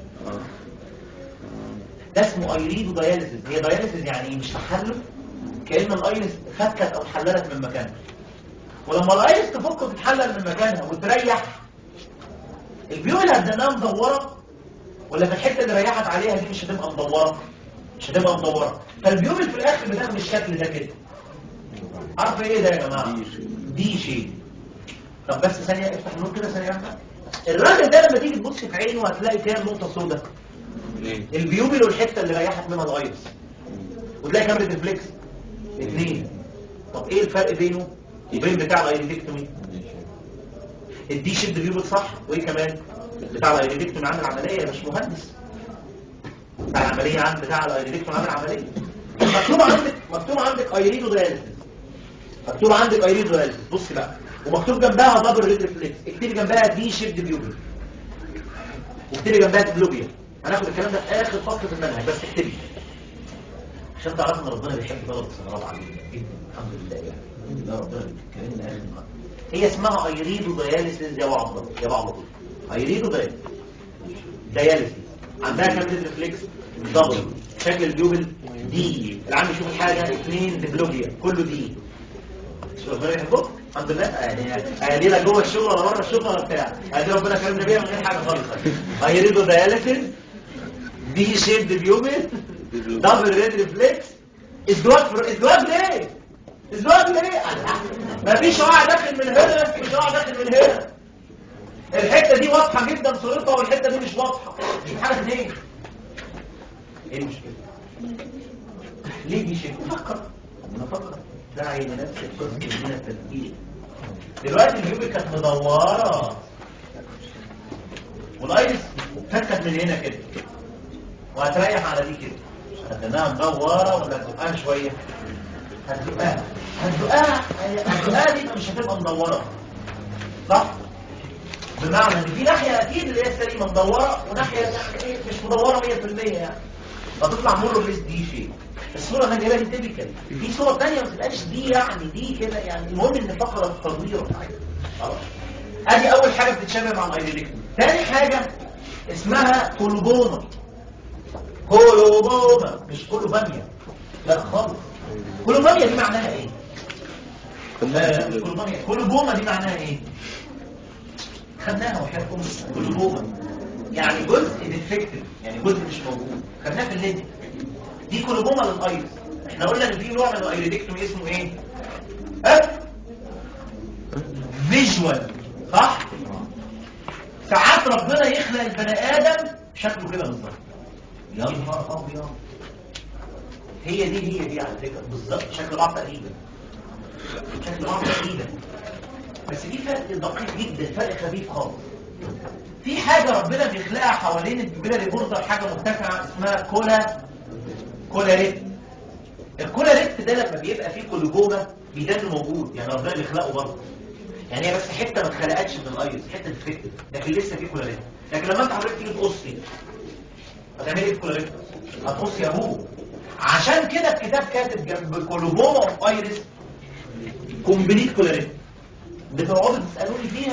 ده اسمه ايريدو داياليسيس. هي داياليسيس يعني ايه؟ مش تحلل، كأن الايريس فكت او اتحللت من مكانها. ولما الايريس تفك وتتحلل من مكانها وتريح، البيوبل هتدناها مدوره، ولا في الحته اللي ريحت عليها دي مش هتبقى مدوره؟ مش هتبقى مدوره. فالبيوبل في الاخر بتاخد الشكل ده كده. عارفه ايه ده يا جماعه؟ دي شيء. طب بس ثانيه، افتح النور كده ثانيه واحده. الراجل ده لما تيجي تبص في عينه هتلاقي كام نقطه سوداء؟ البيوبل والحته اللي ريحت منها الايرس. وتلاقي كام ريفلكس؟ 2. طب ايه الفرق بينه وبين بتاع الايريدكتومي؟ الدي شيب بيوبل صح، وايه كمان؟ بتاع الايريدكتومي عامل عمليه، مش مهندس. بتاع العمليه عامل بتاع الايريدكتومي عامل عمليه. مكتوب عندك ايريدو داياليسيس. مكتوب عندك ايريدو داياليسيس. بص بقى، ومكتوب جنبها دبل ريفلكس. اكتبي جنبها دي شيب بيوبل، واكتبي جنبها ديبلوبيا. هناخد الكلام ده في اخر فصل في المنهج، بس اكتبي عشان تعرفوا ان ربنا بيحب طلبة الصغار علينا جدا. الحمد لله يعني. ده ربنا بيكرمنا اخر النهار. هي اسمها ايريدو داياليسيس يا بعض يا بعض. ايريدو داياليسيس. عندها كام ريفلكس؟ دبل. شكل البيوبل دي. العم يشوف الحاجه 2 ديبلوبيا، كله دي. ربنا يحبك الحمد لله. يعني لا جوه الشغل ولا بره الشغل ولا بتاع، ادي ربنا كرمنا بيها من غير حاجه خالص. ايريدو داياليسيس، دي شيب بيوبل، دبل ريد ريفلكس. ازدواج ليه؟ ازدواج ليه؟ مفيش شعاع داخل من هنا، مفيش شعاع داخل من هنا. الحته دي واضحه جدا صورتها، والحته دي مش واضحه. مش حاجه اثنين. ايه المشكله؟ ليه دي شيء؟ نفكر داعي لنفس القسم من التفكير. دلوقتي البيوبل كانت مدوره، والايرس فكت من هنا كده، وهتريح على دي كده. هتنام مدوره ولا هتزقها شويه؟ هتزقها دي مش هتبقى مدوره، صح؟ بمعنى ان في ناحيه اكيد اللي هي السليمه مدوره، وناحيه مش مدوره 100% يعني. هتطلع مور بس دي شيء. الصوره اللي جايبها دي تيبيكال. في صوره ثانيه ما تبقاش دي، يعني دي كده يعني. المهم ان فقره التدوير بتاعتها خلاص. ادي اول حاجه بتتشابه مع الايريدكتومي. ثاني حاجه اسمها كولوبوما. كولوبوما مش كولوباميا، لا خالص. كولوباميا دي معناها ايه؟ كولوبوما دي معناها ايه؟ خدناها وحياتكم. كولوبوما يعني جزء ديفكتيف، يعني جزء مش موجود. خدناها في الليد. دي كولوبوما للايرس. احنا قلنا ان في نوع من الايريدكتومي اسمه ايه؟ فيجوال، صح؟ ساعات ربنا يخلق البني ادم شكله كده بالظبط. يا نهار ابيض. هي دي على فكره بالظبط شكل بعض تقريبا. بس في فرق دقيق جدا، فرق خفيف خالص. في حاجه ربنا بيخلقها حوالين البيبيلاري بوردر، حاجه مرتفعه اسمها كولاريت. الكولاريت ده لما بيبقى فيه كولوبوما بيدل موجود، يعني ربنا بيخلقه برضه. يعني هي بس حته ما اتخلقتش من الايرس، حته ديفكتيف، لكن لسه فيه كولاريت. لكن لما انت حضرتك تيجي تقصي هتعمل ايه في الكولاريت؟ هتقصي يا ابوه. عشان كده الكتاب كاتب جنب كولوبوما اوف ايرس كومبليت كولاريت. بتقعدوا تسالوني فيها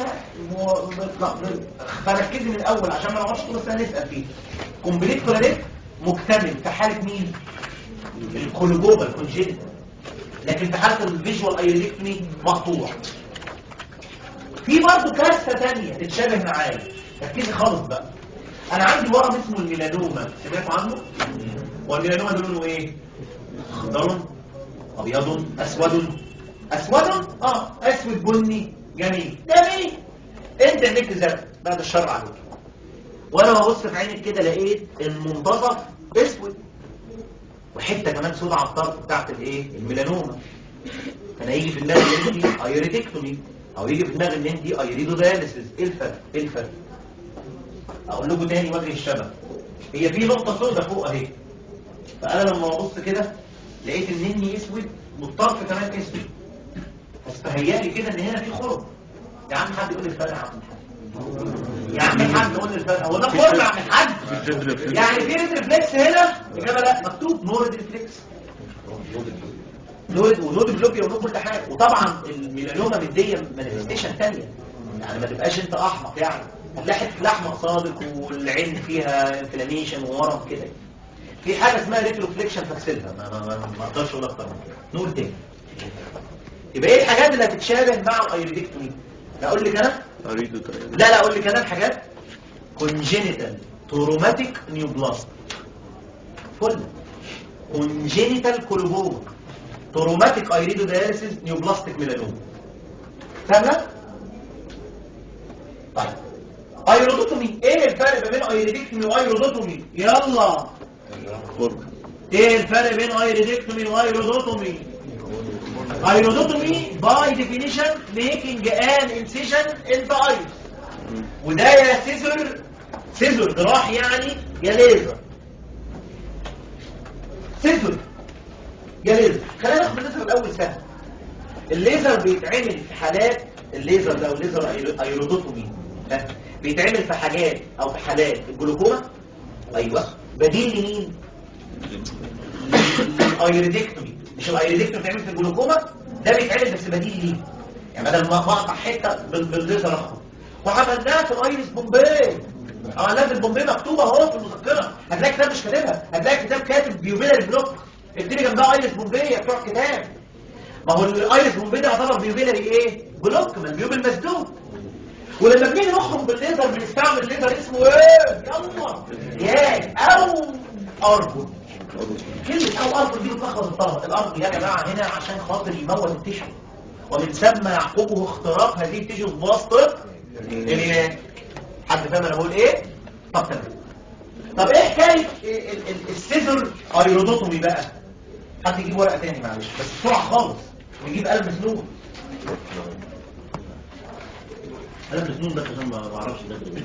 فركزي من الاول عشان ما نقعدش طول السنه نسال فيها. كومبليت كولاريت مكتمل في حاله مين؟ الكولوبوما الكونجينيتال. لكن في حاله الفيجوال ايريدكتومي مقطوع. في برضه كارثه ثانيه تتشابه معايا، ركزي خالص بقى. انا عندي ورم اسمه الميلانوما، سمعتوا عنه؟ والميلانوما ده لونه ايه؟ اخضر، ابيض، اسود. اسود بني. جميل. انت عينيك زرق بعد الشر عليك. وانا ببص في عينك كده لقيت المنتصف اسود، وحته كمان سودة على الطرف بتاعت الايه؟ الميلانوما. فانا يجي في دماغي ان انت ايريدكتومي، او يجي في دماغي ان انت ايريدو داياليسيس. ايه الفرق؟ اقول لكم تاني وجه الشبه. هي في نقطه سودة فوق اهي، فانا لما ابص كده لقيت النني اسود والطرف كمان اسود، فاستهيالي كده ان هنا في خرم. يا عم حد يقول لي الفرق يا عم الحاج. يا عم حد يقول لي الفرق. هو ده خرم يا عم الحاج؟ يعني في ريد ريفلكس هنا؟ اجابه لا، مكتوب نو ريد ريفلكس. نود ونود بلوبيا ونود كل حاجه. وطبعا الميلانوما مديه مانيفستيشن ثانيه. يعني ما تبقاش انت احمق يعني. هتلاقي حته لحمه قصادك والعين فيها انفلاميشن وورم كده. في حاجه اسمها ريتروفليكشن فاكسلها، ما اقدرش اقول اكتر من كده. نقول تاني. يبقى ايه الحاجات اللي هتتشابه مع الايريدكتومي؟ اقول لك انا لا اقول لك انا الحاجات كونجينيتال تروماتيك نيوبلاست، فل كونجينيتال كولوبوما، تروماتيك ايريدو داياليسيس، نيوبلاستيك ميلانوما. فاهمه؟ طيب ايرودوتومي، ايه الفرق ما بين ايريدكتومي وايرودوتومي؟ يلا ايه الفرق بين ايريدكتومي وايرودوتومي؟ ايرودوتومي باي ديفينيشن ميكينج ان انسيجن ان ذا ايرس، وده يا سيزر جراح يعني يا ليزر. سيزر يا ليزر. خلينا ناخد الليزر الاول سهل. الليزر بيتعمل في حالات، الليزر ده والليزر ايرودوتومي بيتعمل في حاجات او في حالات الجلوكوما. ايوه بديل لمين؟ الايريدكتومي. مش الايريدكتومي بيتعمل في الجلوكوما، ده بيتعمل بس بديل ليه. يعني بدل ما اقطع حته بالليزر اخد، وعملناها في الايرس بومبي. عملناها في البومبي مكتوبه اهو في المذكره. هتلاقي كتاب مش كاتبها، هتلاقي كتاب كاتب بيوبيلاري بلوك، اكتبي جنبها ايرس بومبي يا بتوع الكتاب. ما هو الايرس بومبي ده يعتبر بيوبيلاري ايه؟ بلوك، من البيوبل مسدود. ولما بنيجي نخرم بالليزر بنستعمل ليزر اسمه ايه؟ يلا ياك او ارجل. كلمه او ارجل دي بتلخبط الطلبه. الارجل يا جماعه هنا عشان خاطر يموت التشو، ومن ثم يعقبه اختراق هذه التشو بواسطه الياك. حد فاهم انا بقول ايه؟ طب تمام. طب ايه حكايه السيزر ايرودوتومي بقى؟ حد يجيب ورقه تاني معلش بس بسرعه خالص، ويجيب قلم مسنون. قلم مسنون ده عشان ما اعرفش ده ايه.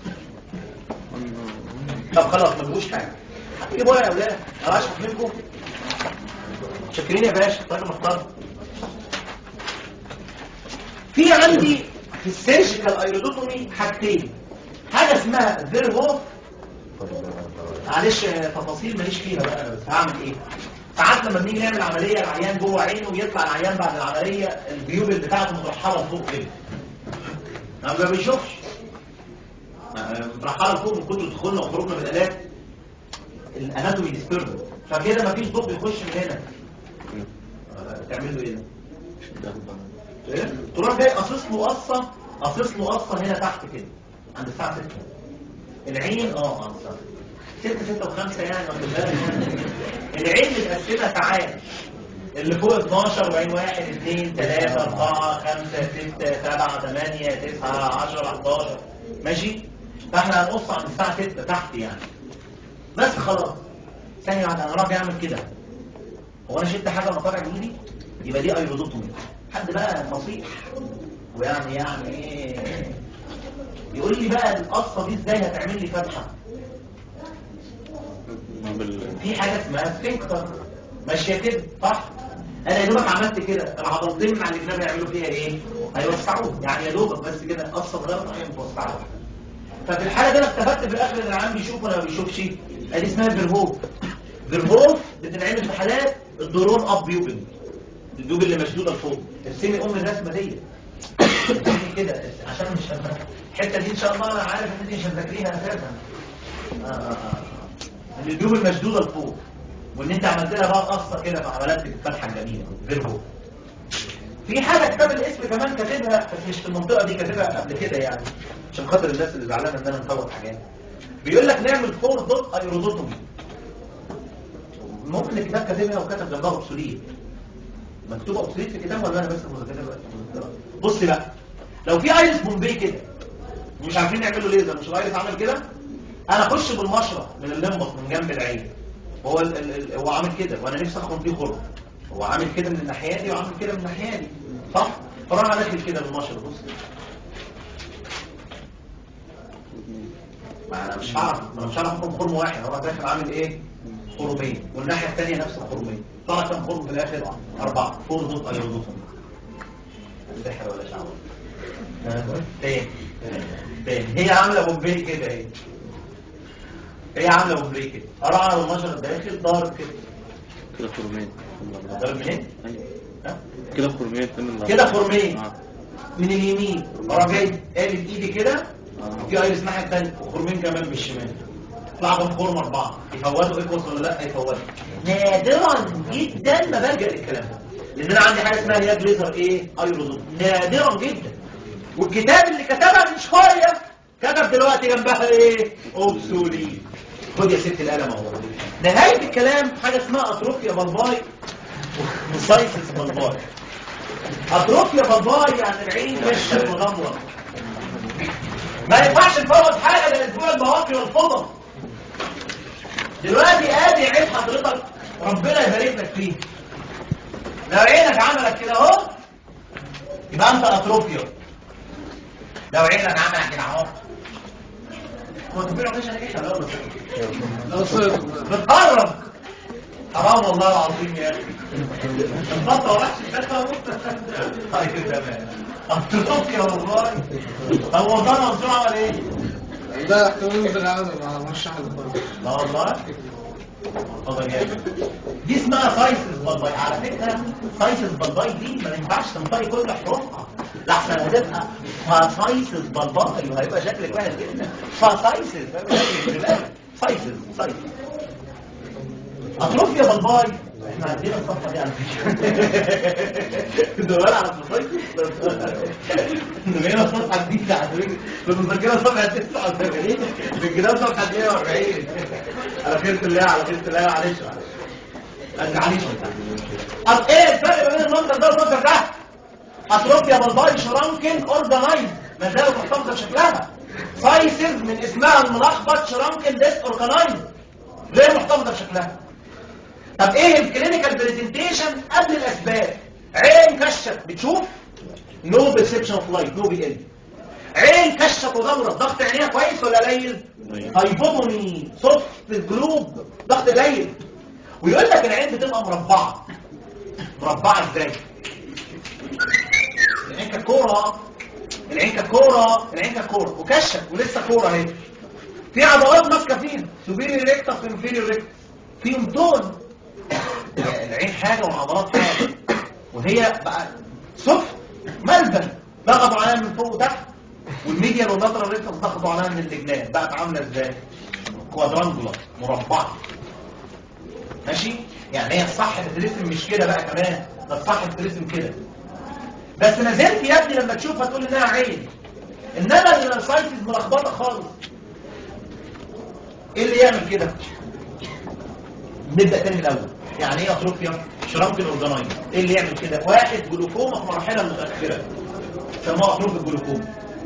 طب خلاص ما تجيبوش حاجه. حد يجيب ورقه يا اولاد، انا اشرح منكم. شاكرين يا باشا، راجل محترم. في عندي في السيرجيكال ايرودوتومي حاجتين، حاجه اسمها فيرهوف. معلش تفاصيل ماليش فيها بقى، بس هعمل ايه؟ ساعات لما بنيجي نعمل عمليه العيان جوه عينه ويطلع العيان بعد العمليه البيوبل بتاعته مترحله لفوق كده، ما بيشوفش، مترحله لفوق من كتر دخولنا وخروجنا من الالات، الاناتومي ديستورب، فكده مفيش ضوء بيخش من هنا. تعمل له ايه ده؟ ايه؟ تروح جاي قصص له قصه هنا تحت كده عند الساعه 6 العين. صح 6 و5 يعني، واخد بالك؟ العين متقسمه ساعات، اللي فوق 12 وعين 1 2 3 4 5 6 7 8 9 10 11 ماشي. فاحنا هنقص عند الساعه 6 تحت يعني. بس خلاص ثانيه واحده انا راجع اعمل كده، هو انا شلت حاجه مقاطع ايدي؟ يبقى دي ايرودوتومي. حد بقى نصيح ويعني ايه يقول لي بقى القصه دي ازاي هتعمل لي فتحه؟ في حاجه اسمها سفنكتر ماشيه كده صح؟ انا يا دوبك عملت كده، العضلتين مع الجناب هيعملوا فيها ايه؟ هيوسعوه يعني، يا دوبك بس كده قصه صغيره هي متوسعه. ففي الحاله دي انا استفدت في الاخر ان العيان بيشوف ولا ما بيشوفش. ادي اسمها فيرهوف. فيرهوف بتتعمل في حالات الدورون اب بيوبل، الدوب اللي مشدوده لفوق. ارسمي الرسمه دي كده عشان مش الحته دي ان شاء الله انا عارف ان انت مش هتذاكريها اساسا. الدوب المشدوده لفوق، وان انت عملت لها بقى قصه كده في عملات الفتحه الجميله فيرهوف. في حاجه كتاب الاسم كمان كاتبها بس مش في المنطقه دي، كاتبها قبل كده يعني عشان خاطر الناس اللي زعلانه ان انا مفوت حاجات. بيقول لك نعمل 4 دوت ايرودوتومي. ممكن الكتاب كاتبها وكتب جنبها اوبسوليت. مكتوبه اوبسوليت في الكتاب ولا انا بس مذاكرها؟ بص بقى، لو في ايرس بومبي كده مش عارفين نعمل له ليزر، مش الايرس عمل كده، انا اخش بالمشرط من اللمبس من جنب العين، هو هو عامل كده وانا نفسي اخرج بيه خرم، هو عامل كده من الناحيه دي وعامل كده من الناحيه دي صح؟ فراح داخل كده بالمشرط. بص ما انا مش هعرف اخرج خرم واحد، هو داخل عامل ايه؟ خرمين، والناحيه الثانيه نفس الخرمين، طلع كام خرم في الاخر؟ 4 4 دوت ايرودوتومي. سحر ولا شعور؟ هي عامله بومبي كده، هي عامله بومبي كده، اروح على المشرط داخل ضارب كده خرمين. ضارب منين؟ كده خرمين. من اليمين اروح جاي قالب ايدي كده في ايرس الناحيه الثانيه وخرمين كمان بالشمال يطلعوا خرم 4 يفوتوا ايكوس ولا لا يفوتوا. نادرا جدا ما بلجأ للكلام ده لان انا عندي حاجه اسمها هياج ليزر ايه ايرودوم، نادرا جدا. والكتاب اللي كتبها من شويه كتب دلوقتي جنبها ايه اوبسوليت. خد يا ست القلم اهو. نهايه الكلام حاجه اسمها اتروفيا بالباي وسايسس بالباي. اتروفيا بالباي يعني العين مش مغمضه، ما ينفعش نفوت حاجه للاسبوع البواقي والفضل. دلوقتي ادي عين حضرتك ربنا يبارك لك فيه، لو عينك عملت كده اهو يبقى انت اتروفيا. لو عينك عملت كده اهو هو تبيعه مش انا ايه حلاوه بتقرب. حرام والله العظيم يا اخي الخطه وحش الشكوى. طيب تمام اتروفيا والله. هو ده موضوع عمل ايه؟ ده احتمال بالعدد على مرشح الخارج. لا والله اتفضل يا دي اسمها سايسس بالباي. على فكره سايسس بالباي دي ما ينفعش تنطقي كل حروفها لحسن هتبقى فاسايسس بالباي وهيبقى شكلك وحش جدا. فاسايسس سايسس اتروفيا بالباي. احنا عندنا الصفحه دي على فكره دول على الصفحه هنا الصفحه الجديده على فكره كنا مسجلها صفحه 89 بنجيبها صفحه 140 على خيرة الله على خيرة الله. معلش معلش. طب ايه الفرق بين المنظر ده والمنظر ده؟ اتروفيا بالباي شرانكن اورجانايز ما زالت محتفظه بشكلها. سايسز من اسمها الملخبط شرانكن ديس اورجانايز غير محتفظه بشكلها. طب ايه الكلينيكال بريزنتيشن قبل الاسباب؟ عين كشت بتشوف نو بيرسبشن اوف لايت نو بي ال. عين كشت وغمرت ضغط عينيها كويس ولا قليل؟ هايبوتومي صوت الجلوب ضغط قليل. ويقول لك العين بتبقى مربعه. مربعه ازاي؟ العين ككوره العين ككوره وكشت ولسه كوره اهي. في عضلات ماسكه فيها سوبيريور ريكتس وانفيريور ريكتس فيهم تون. العين حاجه والعضلات حاجه وهي بقى صف ملبن ضغطوا عليها من فوق وتحت والميديال واللاترال ريكتس ضغطوا عليها من الجناب. بقت عامله ازاي؟ كوادرانجولار مربعه. ماشي؟ يعني هي الصح تترسم مش كده بقى كمان، ده الصح تترسم كده. بس ما زلت يا ابني لما تشوفها تقول انها عين. انما السايتس ملخبطه خالص. ايه اللي يعمل كده؟ نبدا تاني من الاول. يعني ايه اتروفيا شرانكن اورجانايز؟ ايه اللي يعمل كده؟ واحد جلوكوما في مراحلها المتاخره سموها اتروفيا جلوكوما.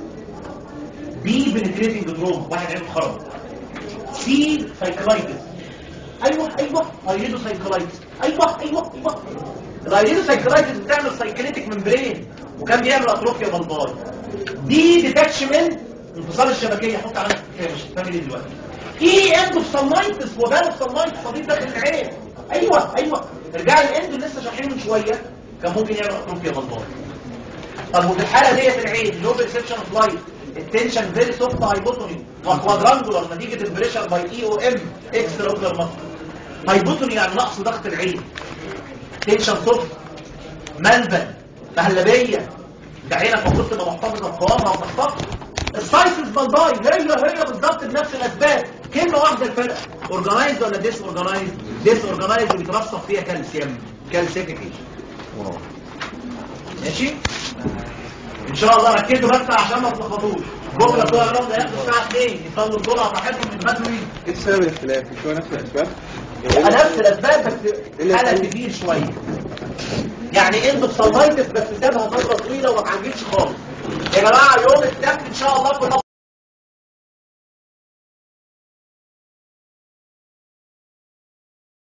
بي بنتريتنج دروم واحد عينه خرب. سي سايكلايتس. ايوه ايريدو سايكلايتس. ايوه الايريدو سايكلايتس بتعمل سايكليتك ممبرين وكان بيعمل اتروفيا بالباي. دي ديتاتشمنت انفصال الشبكيه. حط على نفسك كده مش هتفهمي ليه دلوقتي. ايه اندوسالمايتس وبانوسالمايتس صديق داخل العين. ايوه ارجعي الاندو لسه شارحينه من شويه كان ممكن يعمل اتروفيا بالباي. طب وفي الحاله ديت العين لو بيرسبشن اوف لايت التنشن فيري سوفت هايبوتوني وكوادرانجولار نتيجه البريشر باي اي او ام اكسترا اوكلر ماسل. هايبوتوني يعني نقص ضغط العين. تنشن سوفت ملبن مهلبيه. ده عينك المفروض تبقى محتفظه بقوامها وتحتفظ. السايسس بالباي هي بالظبط بنفس الاسباب. كلمه واحده الفرق اورجانايز ولا ديس اورجانايز؟ ديس اورجانايز بيترسب فيها كالسيوم كالسيفيكيشن. ماشي ان شاء الله ركزوا بس عشان ما تلخبطوش. بكره بتوع الرمض هياخدوا الساعه 2 يصلوا الظهر براحتهم من بدري. ايه السبب الاختلاف؟ مش هو نفس الاسباب؟ نفس الاسباب بس حاله كبير شويه. يعني اندوسالمايتس بس سابها فتره طويله وما اتعالجتش خالص. يا جماعه يوم السبت ان شاء الله كلنا